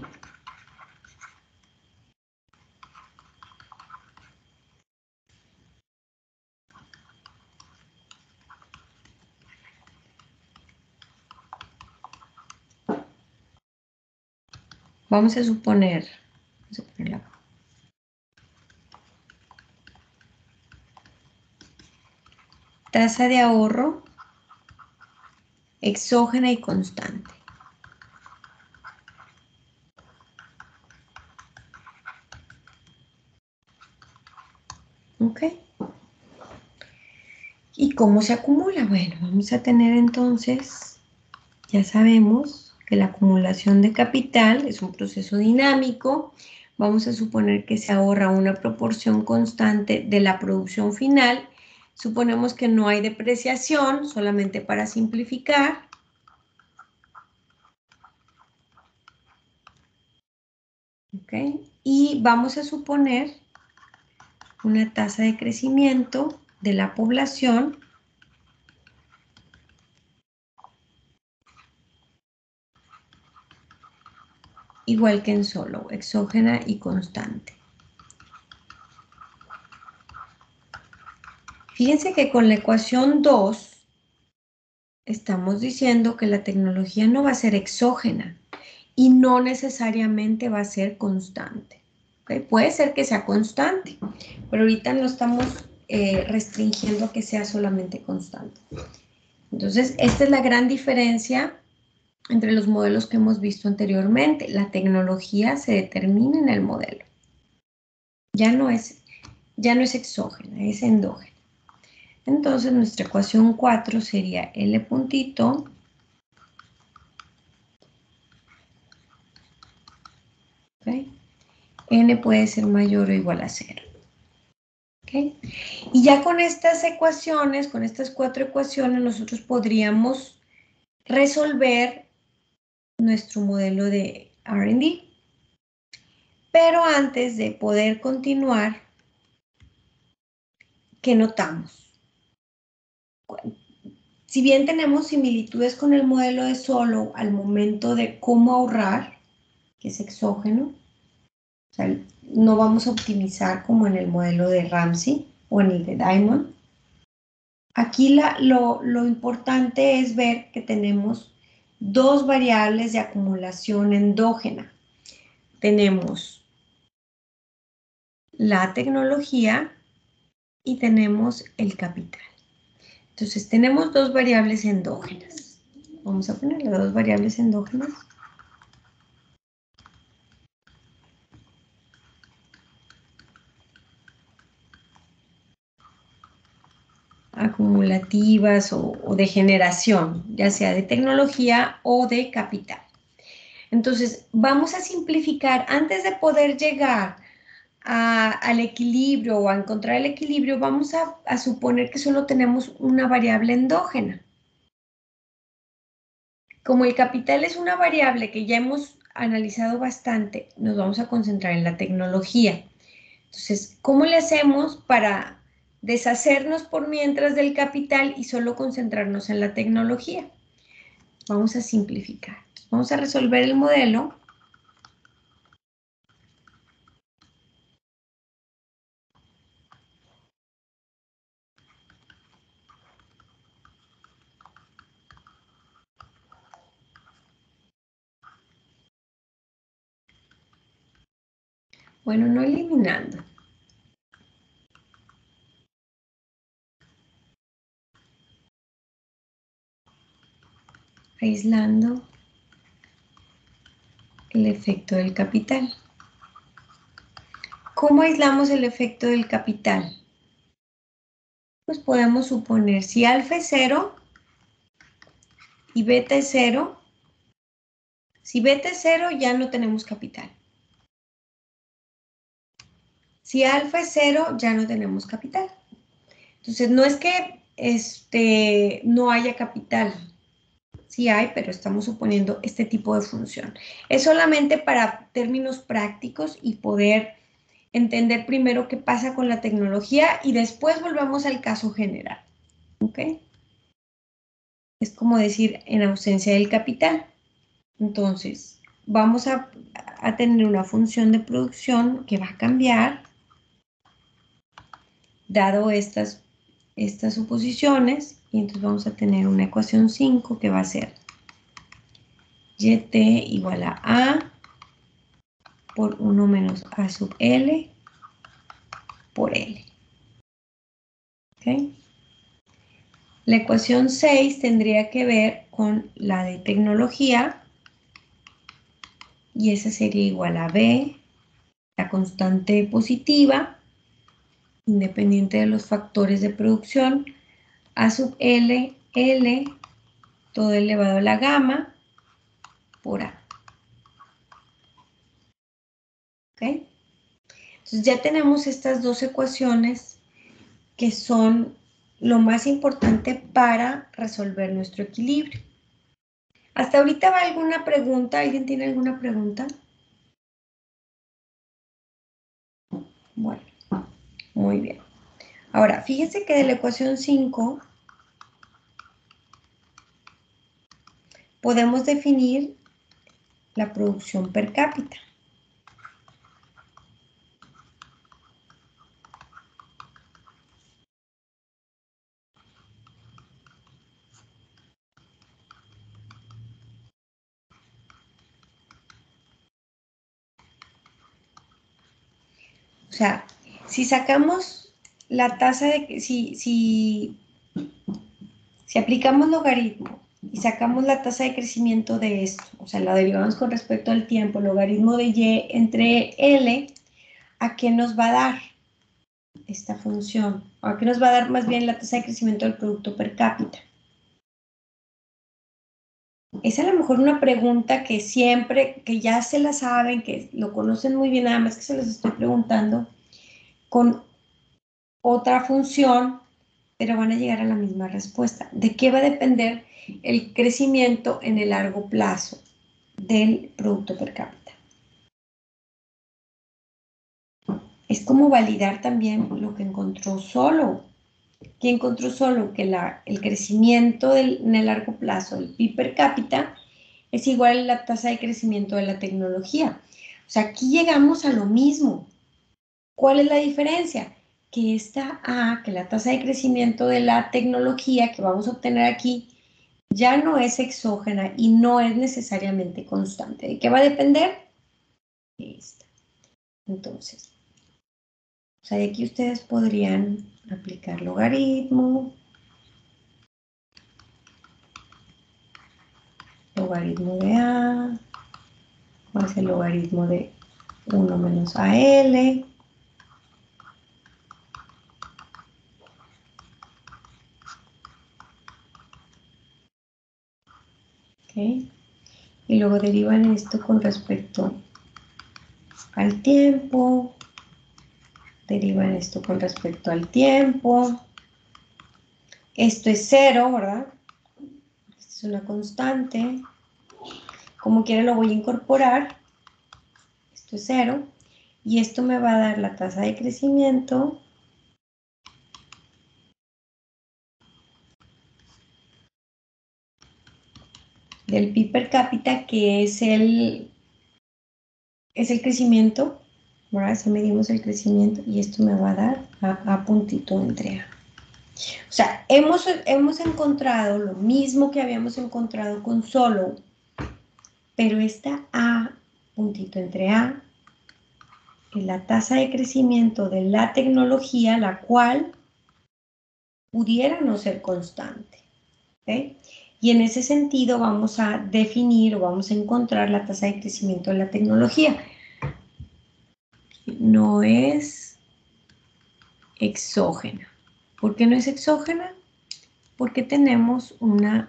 vamos a suponer, vamos a ponerla, tasa de ahorro exógena y constante. ¿Ok? ¿Y cómo se acumula? Bueno, vamos a tener entonces, ya sabemos que la acumulación de capital es un proceso dinámico. Vamos a suponer que se ahorra una proporción constante de la producción final. Suponemos que no hay depreciación, solamente para simplificar. ¿Ok? Y vamos a suponer una tasa de crecimiento de la población igual que en solo, exógena y constante. Fíjense que con la ecuación dos estamos diciendo que la tecnología no va a ser exógena y no necesariamente va a ser constante. ¿Okay? Puede ser que sea constante, pero ahorita no estamos eh, restringiendo a que sea solamente constante. Entonces, esta es la gran diferencia entre los modelos que hemos visto anteriormente. La tecnología se determina en el modelo. Ya no es, ya no es exógena, es endógena. Entonces, nuestra ecuación cuatro sería L puntito ¿okay? N puede ser mayor o igual a cero. ¿Okay? Y ya con estas ecuaciones, con estas cuatro ecuaciones, nosotros podríamos resolver nuestro modelo de R and D. Pero antes de poder continuar, ¿qué notamos? Si bien tenemos similitudes con el modelo de Solow al momento de cómo ahorrar, que es exógeno, o sea, no vamos a optimizar como en el modelo de Ramsey o en el de Diamond. Aquí la, lo, lo importante es ver que tenemos dos variables de acumulación endógena. Tenemos la tecnología y tenemos el capital. Entonces tenemos dos variables endógenas. Vamos a ponerle dos variables endógenas. Acumulativas o, o de generación, ya sea de tecnología o de capital. Entonces, vamos a simplificar. Antes de poder llegar a, al equilibrio o a encontrar el equilibrio, vamos a, a suponer que solo tenemos una variable endógena. Como el capital es una variable que ya hemos analizado bastante, nos vamos a concentrar en la tecnología. Entonces, ¿cómo le hacemos para deshacernos por mientras del capital y solo concentrarnos en la tecnología? Vamos a simplificar. Vamos a resolver el modelo. Bueno, no eliminando. Aislando el efecto del capital. ¿Cómo aislamos el efecto del capital? Pues podemos suponer si alfa es cero y beta es cero, si beta es cero ya no tenemos capital. Si alfa es cero ya no tenemos capital. Entonces no es que este, no haya capital. Sí hay, pero estamos suponiendo este tipo de función. Es solamente para términos prácticos y poder entender primero qué pasa con la tecnología y después volvemos al caso general. ¿Ok? Es como decir en ausencia del capital. Entonces, vamos a, a tener una función de producción que va a cambiar dado estas, estas suposiciones. Y entonces vamos a tener una ecuación cinco que va a ser yt igual a a por uno menos a sub l por l. ¿Ok? La ecuación seis tendría que ver con la de tecnología y esa sería igual a b, la constante positiva, independiente de los factores de producción, a sub l, l, todo elevado a la gamma, por A. ¿Ok? Entonces ya tenemos estas dos ecuaciones que son lo más importante para resolver nuestro equilibrio. ¿Hasta ahorita va alguna pregunta? ¿Alguien tiene alguna pregunta? Bueno, muy bien. Ahora, fíjense que de la ecuación cinco podemos definir la producción per cápita. O sea, si sacamos la tasa de, si, si, si aplicamos logaritmo y sacamos la tasa de crecimiento de esto, o sea, la derivamos con respecto al tiempo, logaritmo de y entre L, ¿a qué nos va a dar esta función? ¿O a qué nos va a dar más bien la tasa de crecimiento del producto per cápita? Es a lo mejor una pregunta que siempre, que ya se la saben, que lo conocen muy bien, nada más que se los estoy preguntando con otra función, pero van a llegar a la misma respuesta. ¿De qué va a depender el crecimiento en el largo plazo del producto per cápita? Es como validar también lo que encontró Solow. ¿Qué encontró Solow? Que la, el crecimiento del, en el largo plazo, el P I B per cápita, es igual a la tasa de crecimiento de la tecnología. O sea, aquí llegamos a lo mismo. ¿Cuál es la diferencia? Que esta A, que la tasa de crecimiento de la tecnología que vamos a obtener aquí, ya no es exógena y no es necesariamente constante. ¿De qué va a depender? De esta. Entonces, o sea, de aquí ustedes podrían aplicar logaritmo, logaritmo de A, más el logaritmo de uno menos A L. ¿Okay? Y luego derivan esto con respecto al tiempo, derivan esto con respecto al tiempo. Esto es cero, ¿verdad? Esto es una constante. Como quiera lo voy a incorporar. Esto es cero. Y esto me va a dar la tasa de crecimiento del P I B per cápita, que es el, es el crecimiento, ¿verdad? Si medimos el crecimiento, y esto me va a dar a, a puntito entre A. O sea, hemos, hemos encontrado lo mismo que habíamos encontrado con Solow, pero esta A, puntito entre A, es la tasa de crecimiento de la tecnología, la cual pudiera no ser constante. ¿Okay? Y en ese sentido vamos a definir o vamos a encontrar la tasa de crecimiento de la tecnología. No es exógena. ¿Por qué no es exógena? Porque tenemos una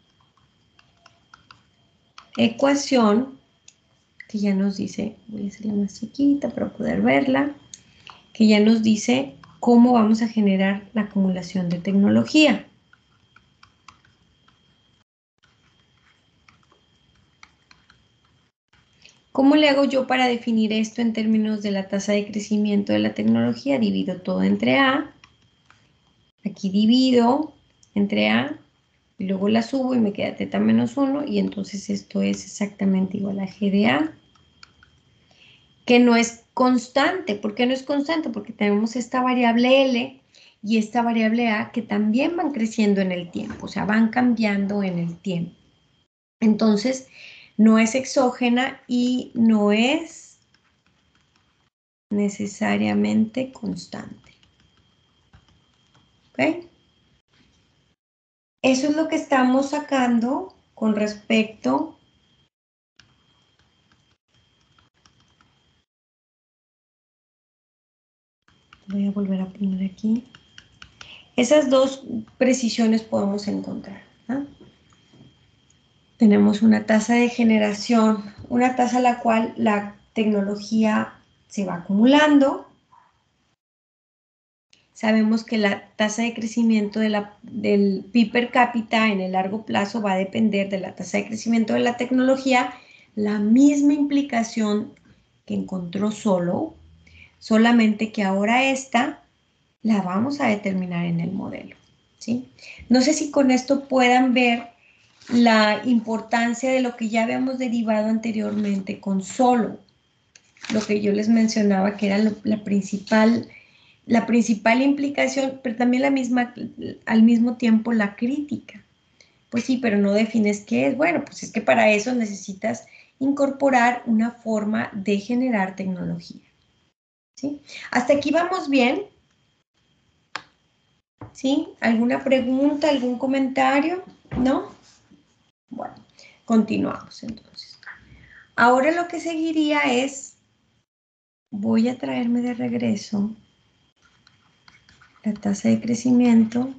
ecuación que ya nos dice, voy a hacerla más chiquita para poder verla, que ya nos dice cómo vamos a generar la acumulación de tecnología. ¿Cómo le hago yo para definir esto en términos de la tasa de crecimiento de la tecnología? Divido todo entre A, aquí divido entre A, y luego la subo y me queda teta menos uno, y entonces esto es exactamente igual a G de A, que no es constante. ¿Por qué no es constante? Porque tenemos esta variable L y esta variable A que también van creciendo en el tiempo, o sea, van cambiando en el tiempo. Entonces, no es exógena y no es necesariamente constante. ¿Ok? Eso es lo que estamos sacando con respecto voy a volver a poner aquí. Esas dos precisiones podemos encontrar, ¿no? tenemos una tasa de generación, una tasa a la cual la tecnología se va acumulando. Sabemos que la tasa de crecimiento de la, del P I B per cápita en el largo plazo va a depender de la tasa de crecimiento de la tecnología, la misma implicación que encontró Solow, solamente que ahora esta la vamos a determinar en el modelo, ¿sí? No sé si con esto puedan ver la importancia de lo que ya habíamos derivado anteriormente con Solow, lo que yo les mencionaba que era lo, la principal... La principal implicación, pero también la misma, al mismo tiempo la crítica. Pues sí, pero no defines qué es. Bueno, pues es que para eso necesitas incorporar una forma de generar tecnología. ¿Sí? ¿Hasta aquí vamos bien? ¿Sí? ¿Alguna pregunta, algún comentario? ¿No? Bueno, continuamos entonces. Ahora lo que seguiría es, voy a traerme de regreso la tasa de crecimiento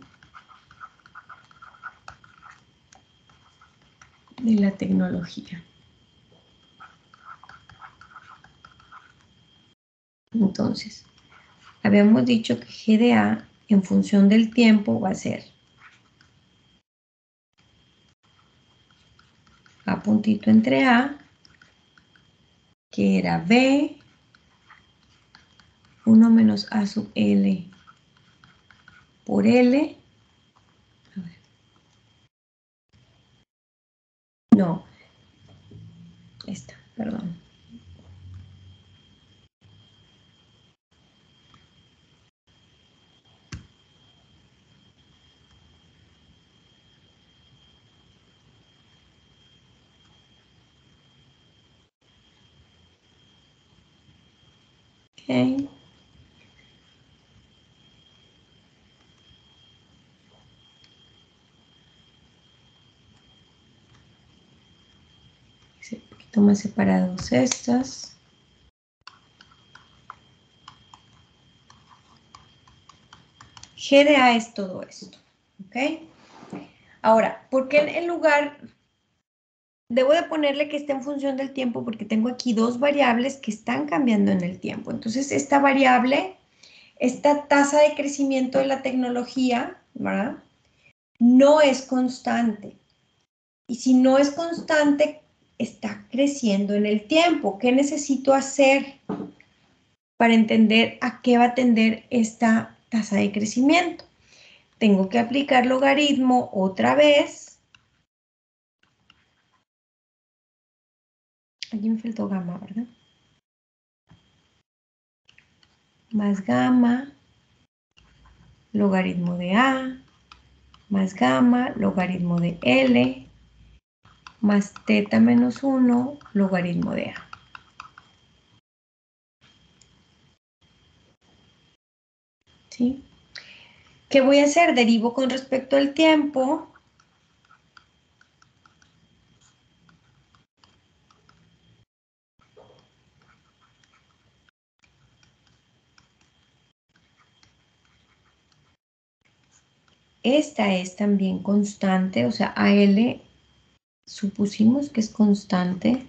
de la tecnología. Entonces, habíamos dicho que G de A en función del tiempo va a ser A puntito entre A, que era B, uno menos A sub L por L. A ver. No, esta, perdón. Okay. Un poquito más separados estas. G de A es todo esto, ¿ok? Ahora, ¿por qué en lugar... Debo de ponerle que esté en función del tiempo porque tengo aquí dos variables que están cambiando en el tiempo. Entonces, esta variable, esta tasa de crecimiento de la tecnología, ¿verdad? No es constante. Y si no es constante, está creciendo en el tiempo. ¿Qué necesito hacer para entender a qué va a tender esta tasa de crecimiento? Tengo que aplicar logaritmo otra vez. Aquí me faltó gamma, ¿verdad? Más gamma, logaritmo de A, más gamma, logaritmo de L, más teta menos uno, logaritmo de A. ¿Sí? ¿Qué voy a hacer? Derivo con respecto al tiempo. Esta es también constante, o sea, A L supusimos que es constante.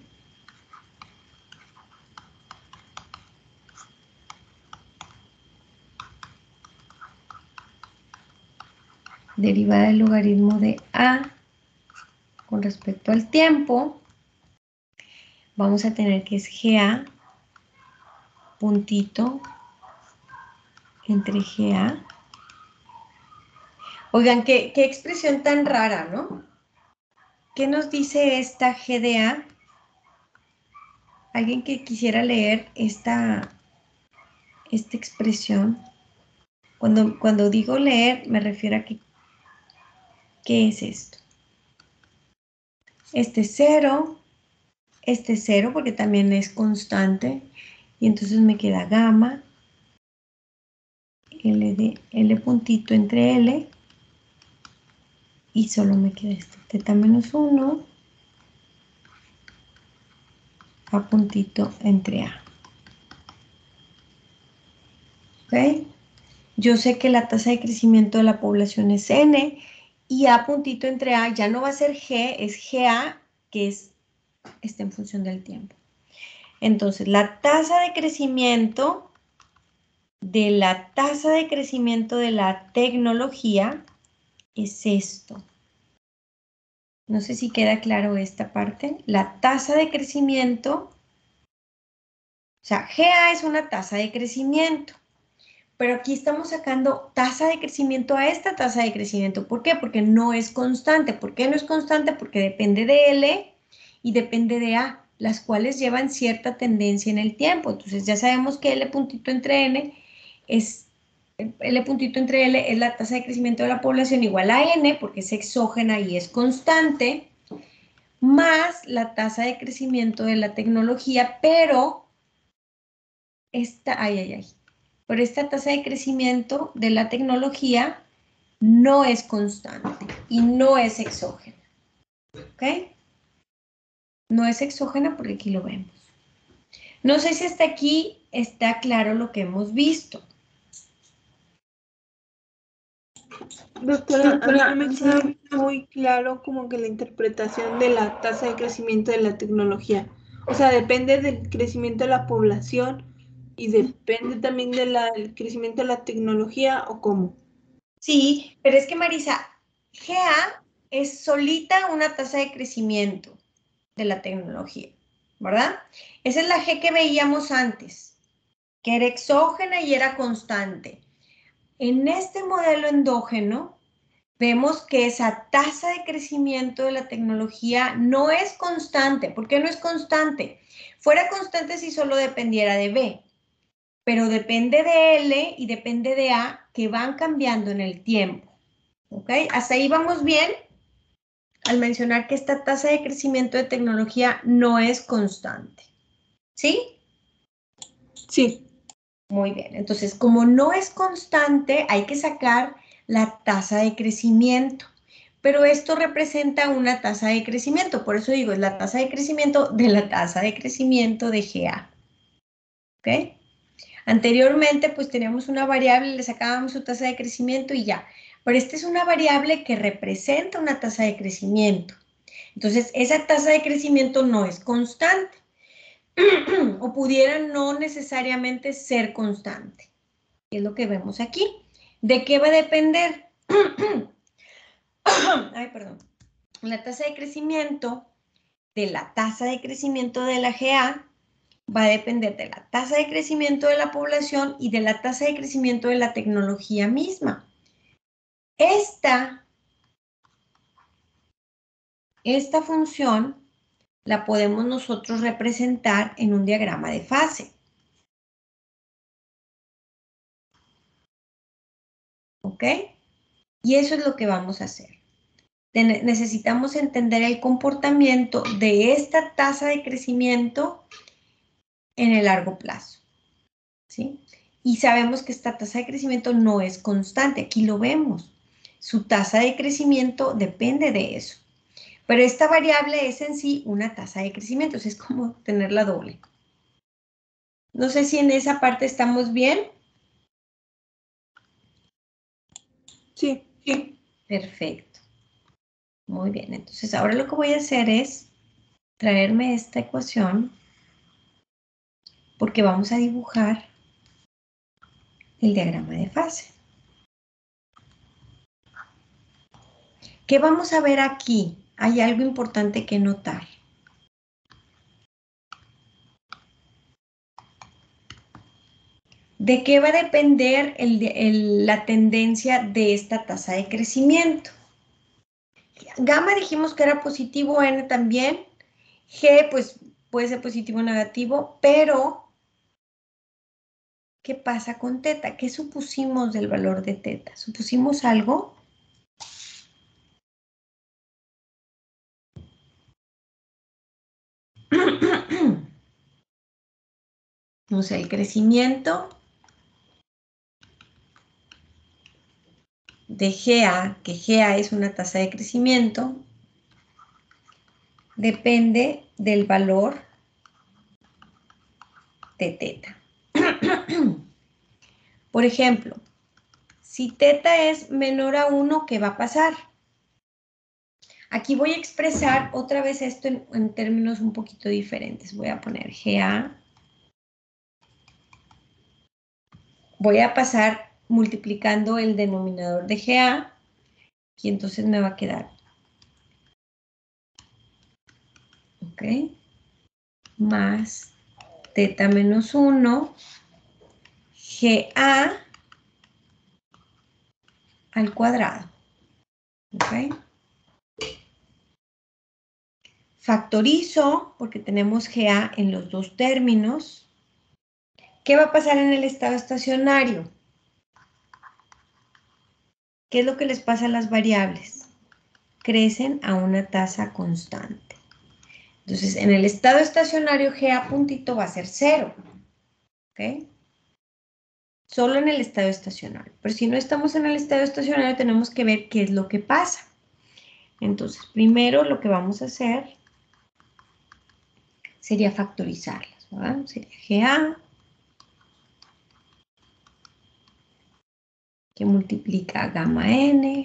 Derivada del logaritmo de A con respecto al tiempo. Vamos a tener que es G A puntito entre G A. Oigan, qué, qué expresión tan rara, ¿no? ¿Qué nos dice esta G de A? ¿Alguien que quisiera leer esta, esta expresión? Cuando, cuando digo leer, me refiero a que, ¿qué es esto? Este es cero, este es cero porque también es constante, y entonces me queda gamma, L, de, L puntito entre L, y solo me queda este, teta menos uno, A puntito entre A. ¿Ok? Yo sé que la tasa de crecimiento de la población es N, y A puntito entre A ya no va a ser G, es G A que es, está en función del tiempo. Entonces, la tasa de crecimiento de la tasa de crecimiento de la tecnología es esto. No sé si queda claro esta parte. La tasa de crecimiento, o sea, G A es una tasa de crecimiento, pero aquí estamos sacando tasa de crecimiento a esta tasa de crecimiento. ¿Por qué? Porque no es constante. ¿Por qué no es constante? Porque depende de L y depende de A, las cuales llevan cierta tendencia en el tiempo. Entonces ya sabemos que L puntito entre N es L puntito entre L es la tasa de crecimiento de la población igual a N, porque es exógena y es constante, más la tasa de crecimiento de la tecnología, pero esta, ay, ay, ay, pero esta tasa de crecimiento de la tecnología no es constante y no es exógena, ¿ok? No es exógena porque aquí lo vemos. No sé si hasta aquí está claro lo que hemos visto. Doctora, a mí no me queda muy claro como que la interpretación de la tasa de crecimiento de la tecnología. O sea, depende del crecimiento de la población y depende también del crecimiento de la tecnología o cómo. Sí, pero es que Marisa, G A es solita una tasa de crecimiento de la tecnología, ¿verdad? Esa es la G que veíamos antes, que era exógena y era constante. En este modelo endógeno, vemos que esa tasa de crecimiento de la tecnología no es constante. ¿Por qué no es constante? Fuera constante si solo dependiera de B, pero depende de L y depende de A, que van cambiando en el tiempo. ¿Ok? ¿Hasta ahí vamos bien? Al mencionar que esta tasa de crecimiento de tecnología no es constante. ¿Sí? Sí. Muy bien. Entonces, como no es constante, hay que sacar la tasa de crecimiento. Pero esto representa una tasa de crecimiento. Por eso digo, es la tasa de crecimiento de la tasa de crecimiento de G A. ¿Ok? Anteriormente, pues teníamos una variable, le sacábamos su tasa de crecimiento y ya. Pero esta es una variable que representa una tasa de crecimiento. Entonces, esa tasa de crecimiento no es constante. O pudiera no necesariamente ser constante. Es lo que vemos aquí. ¿De qué va a depender? Ay, perdón. La tasa de crecimiento de la tasa de crecimiento de la G A va a depender de la tasa de crecimiento de la población y de la tasa de crecimiento de la tecnología misma. Esta, esta función la podemos nosotros representar en un diagrama de fase. ¿Ok? Y eso es lo que vamos a hacer. Necesitamos entender el comportamiento de esta tasa de crecimiento en el largo plazo. ¿Sí? Y sabemos que esta tasa de crecimiento no es constante. Aquí lo vemos. Su tasa de crecimiento depende de eso. Pero esta variable es en sí una tasa de crecimiento. O sea, es como tenerla doble. No sé si en esa parte estamos bien. Sí, sí. Perfecto. Muy bien. Entonces, ahora lo que voy a hacer es traerme esta ecuación porque vamos a dibujar el diagrama de fase. ¿Qué vamos a ver aquí? Hay algo importante que notar. ¿De qué va a depender el, el, la tendencia de esta tasa de crecimiento? Gamma dijimos que era positivo, N también. G, pues, puede ser positivo o negativo, pero ¿qué pasa con teta? ¿Qué supusimos del valor de teta? ¿Supusimos algo? No sé, el crecimiento de G A, que G A es una tasa de crecimiento, depende del valor de teta. Por ejemplo, si teta es menor a uno, ¿qué va a pasar? Aquí voy a expresar otra vez esto en, en términos un poquito diferentes. Voy a poner G A. Voy a pasar multiplicando el denominador de G A y entonces me va a quedar, ok, más teta menos uno, G A al cuadrado, ok. Factorizo, porque tenemos G A en los dos términos. ¿Qué va a pasar en el estado estacionario? ¿Qué es lo que les pasa a las variables? Crecen a una tasa constante. Entonces, en el estado estacionario, G A puntito va a ser cero. ¿Ok? Solo en el estado estacionario. Pero si no estamos en el estado estacionario, tenemos que ver qué es lo que pasa. Entonces, primero lo que vamos a hacer sería factorizarlas, ¿verdad? Sería G A que multiplica gamma N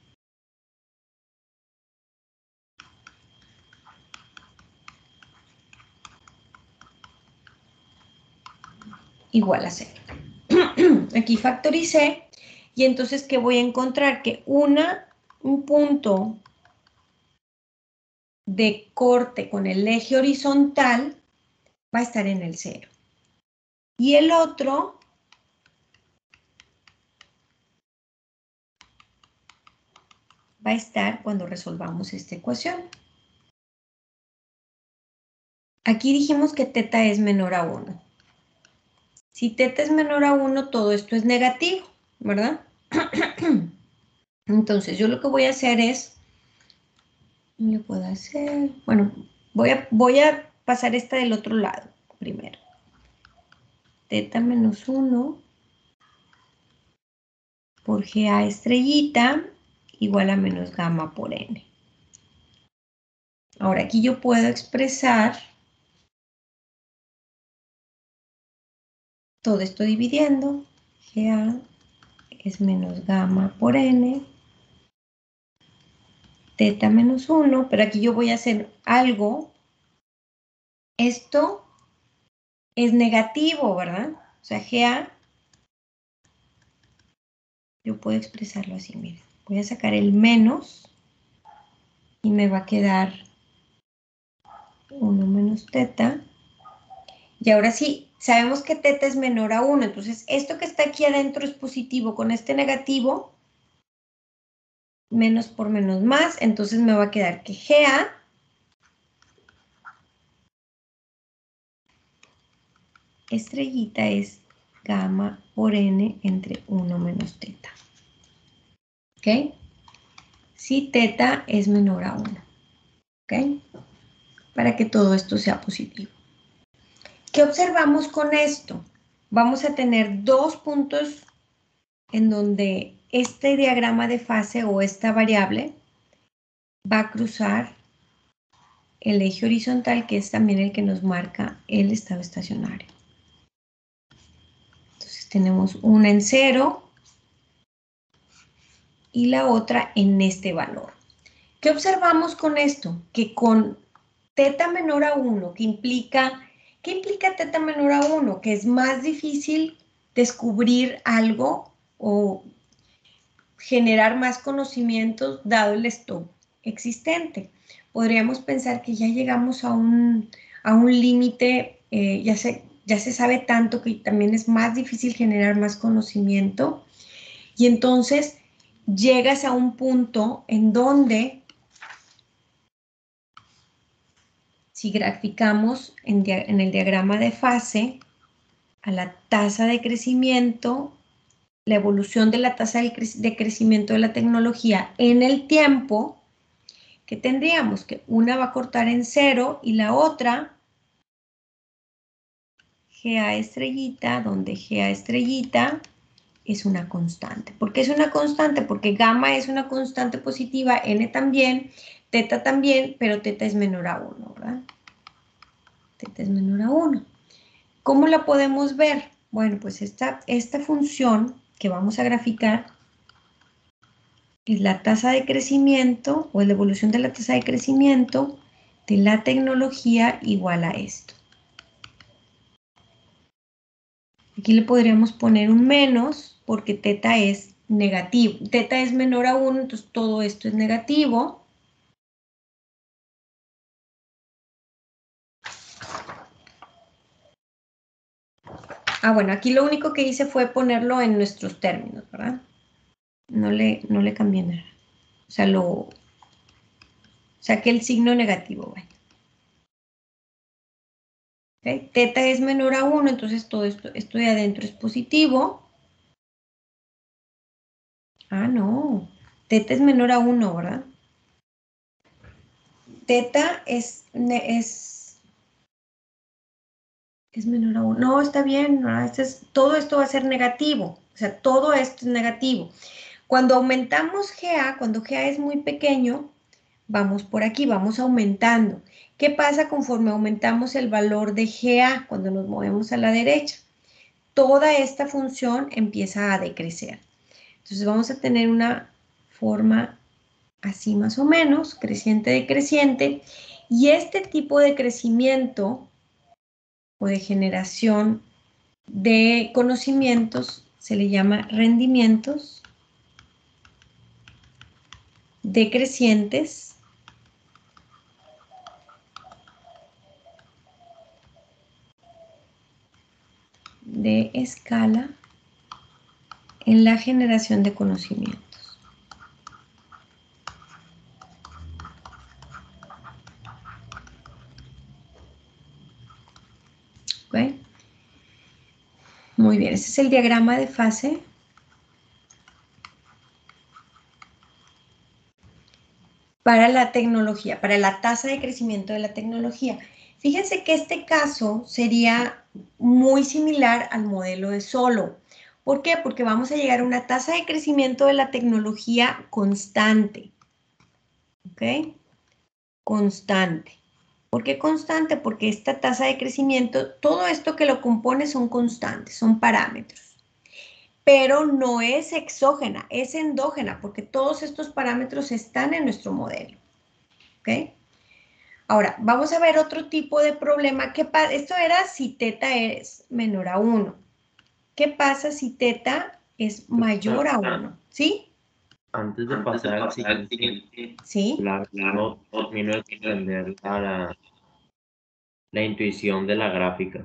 igual a cero. Aquí factoricé y entonces ¿qué voy a encontrar? Que una, un punto de corte con el eje horizontal va a estar en el cero. Y el otro va a estar cuando resolvamos esta ecuación. Aquí dijimos que teta es menor a uno. Si teta es menor a uno, todo esto es negativo, ¿verdad? Entonces, yo lo que voy a hacer es, ¿qué le puedo hacer? Bueno, voy a, voy a pasar esta del otro lado primero. Teta menos uno por G A estrellita igual a menos gamma por N. Ahora, aquí yo puedo expresar todo esto dividiendo. G A es menos gamma por N. Teta menos uno, pero aquí yo voy a hacer algo. Esto es negativo, ¿verdad? O sea, G A, yo puedo expresarlo así, miren. Voy a sacar el menos y me va a quedar uno menos teta. Y ahora sí, sabemos que teta es menor a uno, entonces esto que está aquí adentro es positivo con este negativo, menos por menos más, entonces me va a quedar que G A estrellita es gamma por N entre uno menos teta. ¿Ok? Si teta es menor a uno. ¿Ok? Para que todo esto sea positivo. ¿Qué observamos con esto? Vamos a tener dos puntos en donde este diagrama de fase o esta variable va a cruzar el eje horizontal, que es también el que nos marca el estado estacionario. Entonces tenemos una en cero y la otra en este valor. ¿Qué observamos con esto? Que con teta menor a uno, que implica, ¿qué implica teta menor a uno? Que es más difícil descubrir algo o generar más conocimientos dado el stock existente. Podríamos pensar que ya llegamos a un, a un límite, eh, ya, se, ya se sabe tanto que también es más difícil generar más conocimiento y entonces llegas a un punto en donde si graficamos en, en el diagrama de fase a la tasa de crecimiento, la evolución de la tasa de, cre de crecimiento de la tecnología en el tiempo, que tendríamos que una va a cortar en cero y la otra, G A estrellita, donde G A estrellita es una constante. ¿Por qué es una constante? Porque gamma es una constante positiva, N también, teta también, pero teta es menor a uno, ¿verdad? Teta es menor a uno. ¿Cómo la podemos ver? Bueno, pues esta, esta función que vamos a graficar es la tasa de crecimiento o la evolución de la tasa de crecimiento de la tecnología igual a esto. Aquí le podríamos poner un menos porque teta es negativo. Teta es menor a uno, entonces todo esto es negativo. Ah, bueno, aquí lo único que hice fue ponerlo en nuestros términos, ¿verdad? No le, no le cambié nada. O sea, lo saqué el signo negativo, vaya. ¿Okay? Teta es menor a uno, entonces todo esto, esto de adentro es positivo. Ah, no. Teta es menor a uno, ¿verdad? Teta es, es, es menor a uno. No, está bien, ¿verdad? Este es, todo esto va a ser negativo. O sea, todo esto es negativo. Cuando aumentamos G A, cuando G A es muy pequeño, vamos por aquí, vamos aumentando. ¿Qué pasa conforme aumentamos el valor de G A cuando nos movemos a la derecha? Toda esta función empieza a decrecer. Entonces vamos a tener una forma así más o menos, creciente decreciente, y este tipo de crecimiento o de generación de conocimientos se le llama rendimientos decrecientes de escala en la generación de conocimientos. ¿Ok? Muy bien, ese es el diagrama de fase. Para la tecnología, para la tasa de crecimiento de la tecnología. Fíjense que este caso sería muy similar al modelo de Solow. ¿Por qué? Porque vamos a llegar a una tasa de crecimiento de la tecnología constante. ¿Ok? Constante. ¿Por qué constante? Porque esta tasa de crecimiento, todo esto que lo compone son constantes, son parámetros. Pero no es exógena, es endógena, porque todos estos parámetros están en nuestro modelo. ¿Ok? Ahora, vamos a ver otro tipo de problema. ¿Qué pasa? Esto era si teta es menor a uno. ¿Qué pasa si teta es mayor a uno? ¿Sí? Antes de pasar al siguiente, ¿Sí? la, no termino de entender la, la intuición de la gráfica.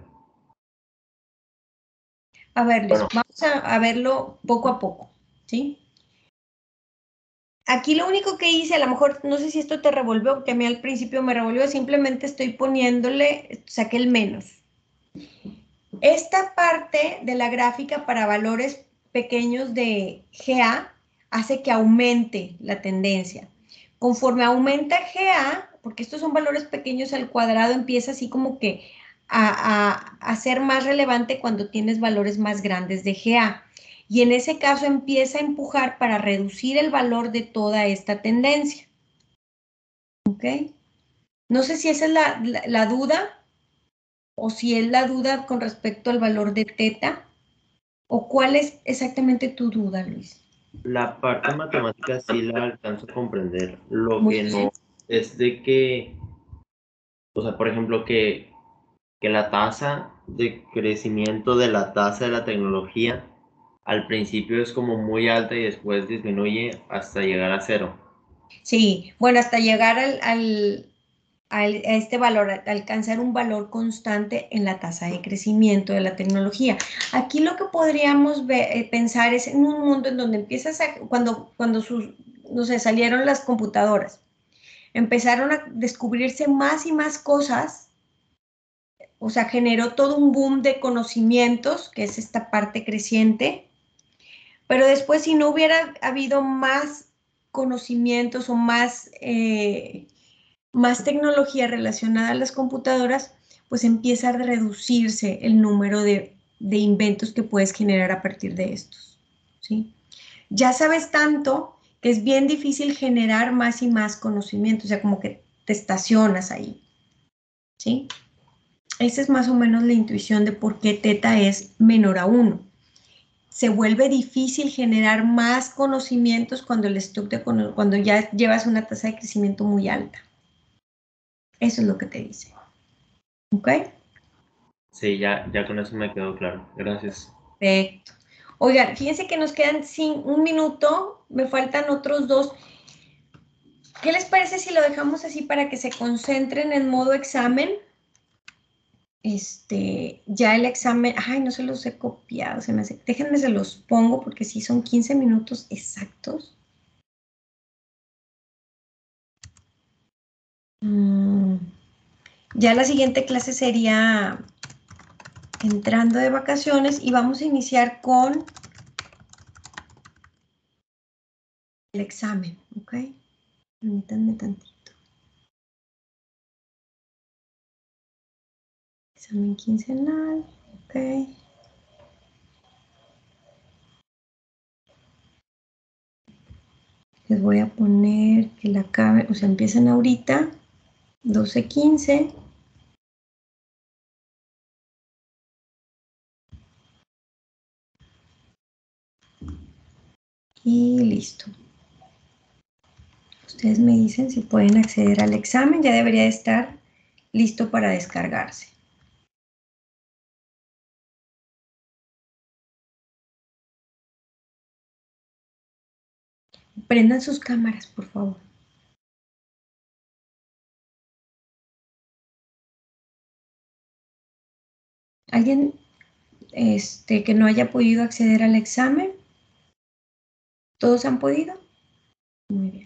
A ver, Luis, Bueno, vamos a, a verlo poco a poco, ¿sí? Aquí lo único que hice, a lo mejor, no sé si esto te revolvió, que a mí al principio me revolvió, simplemente estoy poniéndole, saqué el menos. Esta parte de la gráfica para valores pequeños de G A hace que aumente la tendencia. Conforme aumenta G A, porque estos son valores pequeños al cuadrado, empieza así como que a, a, a ser más relevante cuando tienes valores más grandes de G A. Y en ese caso empieza a empujar para reducir el valor de toda esta tendencia. ¿Ok? No sé si esa es la, la, la duda o si es la duda con respecto al valor de teta. ¿O cuál es exactamente tu duda, Luis? la parte matemática sí la alcanzo a comprender. Lo Muy que bien. no es de que, o sea, por ejemplo, que, que la tasa de crecimiento de la tasa de la tecnología al principio es como muy alta y después disminuye hasta llegar a cero. Sí, bueno, hasta llegar al, al, al- a este valor, a alcanzar un valor constante en la tasa de crecimiento de la tecnología. Aquí lo que podríamos ver, eh, pensar es en un mundo en donde empiezas a, cuando, cuando sus, no sé, salieron las computadoras, empezaron a descubrirse más y más cosas, o sea, generó todo un boom de conocimientos, que es esta parte creciente. Pero después, si no hubiera habido más conocimientos o más, eh, más tecnología relacionada a las computadoras, pues empieza a reducirse el número de, de inventos que puedes generar a partir de estos, ¿sí? Ya sabes tanto que es bien difícil generar más y más conocimiento, o sea, como que te estacionas ahí, ¿sí? Esa es más o menos la intuición de por qué teta es menor a uno. se vuelve difícil generar más conocimientos cuando el stock de cono- cuando ya llevas una tasa de crecimiento muy alta. Eso es lo que te dice. ¿Ok? Sí, ya, ya con eso me quedó claro. Gracias. Perfecto. Oigan, fíjense que nos quedan sin un minuto, me faltan otros dos. ¿Qué les parece si lo dejamos así para que se concentren en modo examen? Este, ya el examen, ay, no se los he copiado, se me hace, déjenme se los pongo porque sí son quince minutos exactos. Mm, ya la siguiente clase sería entrando de vacaciones y vamos a iniciar con el examen, ¿ok? Permítanme tantito. Examen quincenal, ok. Les voy a poner que la acaben, o sea, empiezan ahorita, doce quince. Y listo. Ustedes me dicen si pueden acceder al examen, ya debería de estar listo para descargarse. Prendan sus cámaras, por favor. ¿Alguien este, que no haya podido acceder al examen? ¿Todos han podido? Muy bien.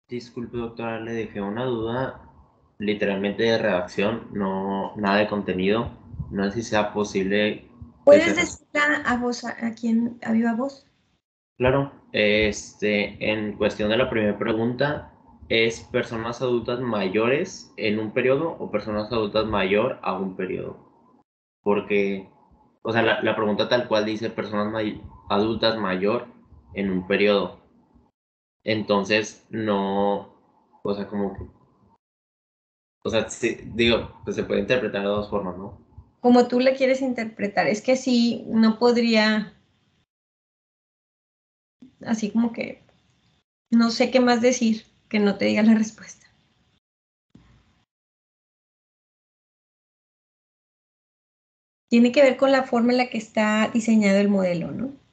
Disculpe, doctora, le dejé una duda literalmente de redacción, no nada de contenido. No sé si sea posible que ¿Puedes se... decirla a voz, a, a quién, a viva voz? Claro, este, en cuestión de la primera pregunta, ¿es personas adultas mayores en un periodo o personas adultas mayor a un periodo? Porque, o sea, la, la pregunta tal cual dice personas may- adultas mayor en un periodo. Entonces, no, o sea, como que, o sea, sí, digo, pues se puede interpretar de dos formas, ¿no? Como tú le quieres interpretar. Es que sí, no podría, así como que, no sé qué más decir, que no te diga la respuesta. Tiene que ver con la forma en la que está diseñado el modelo, ¿no?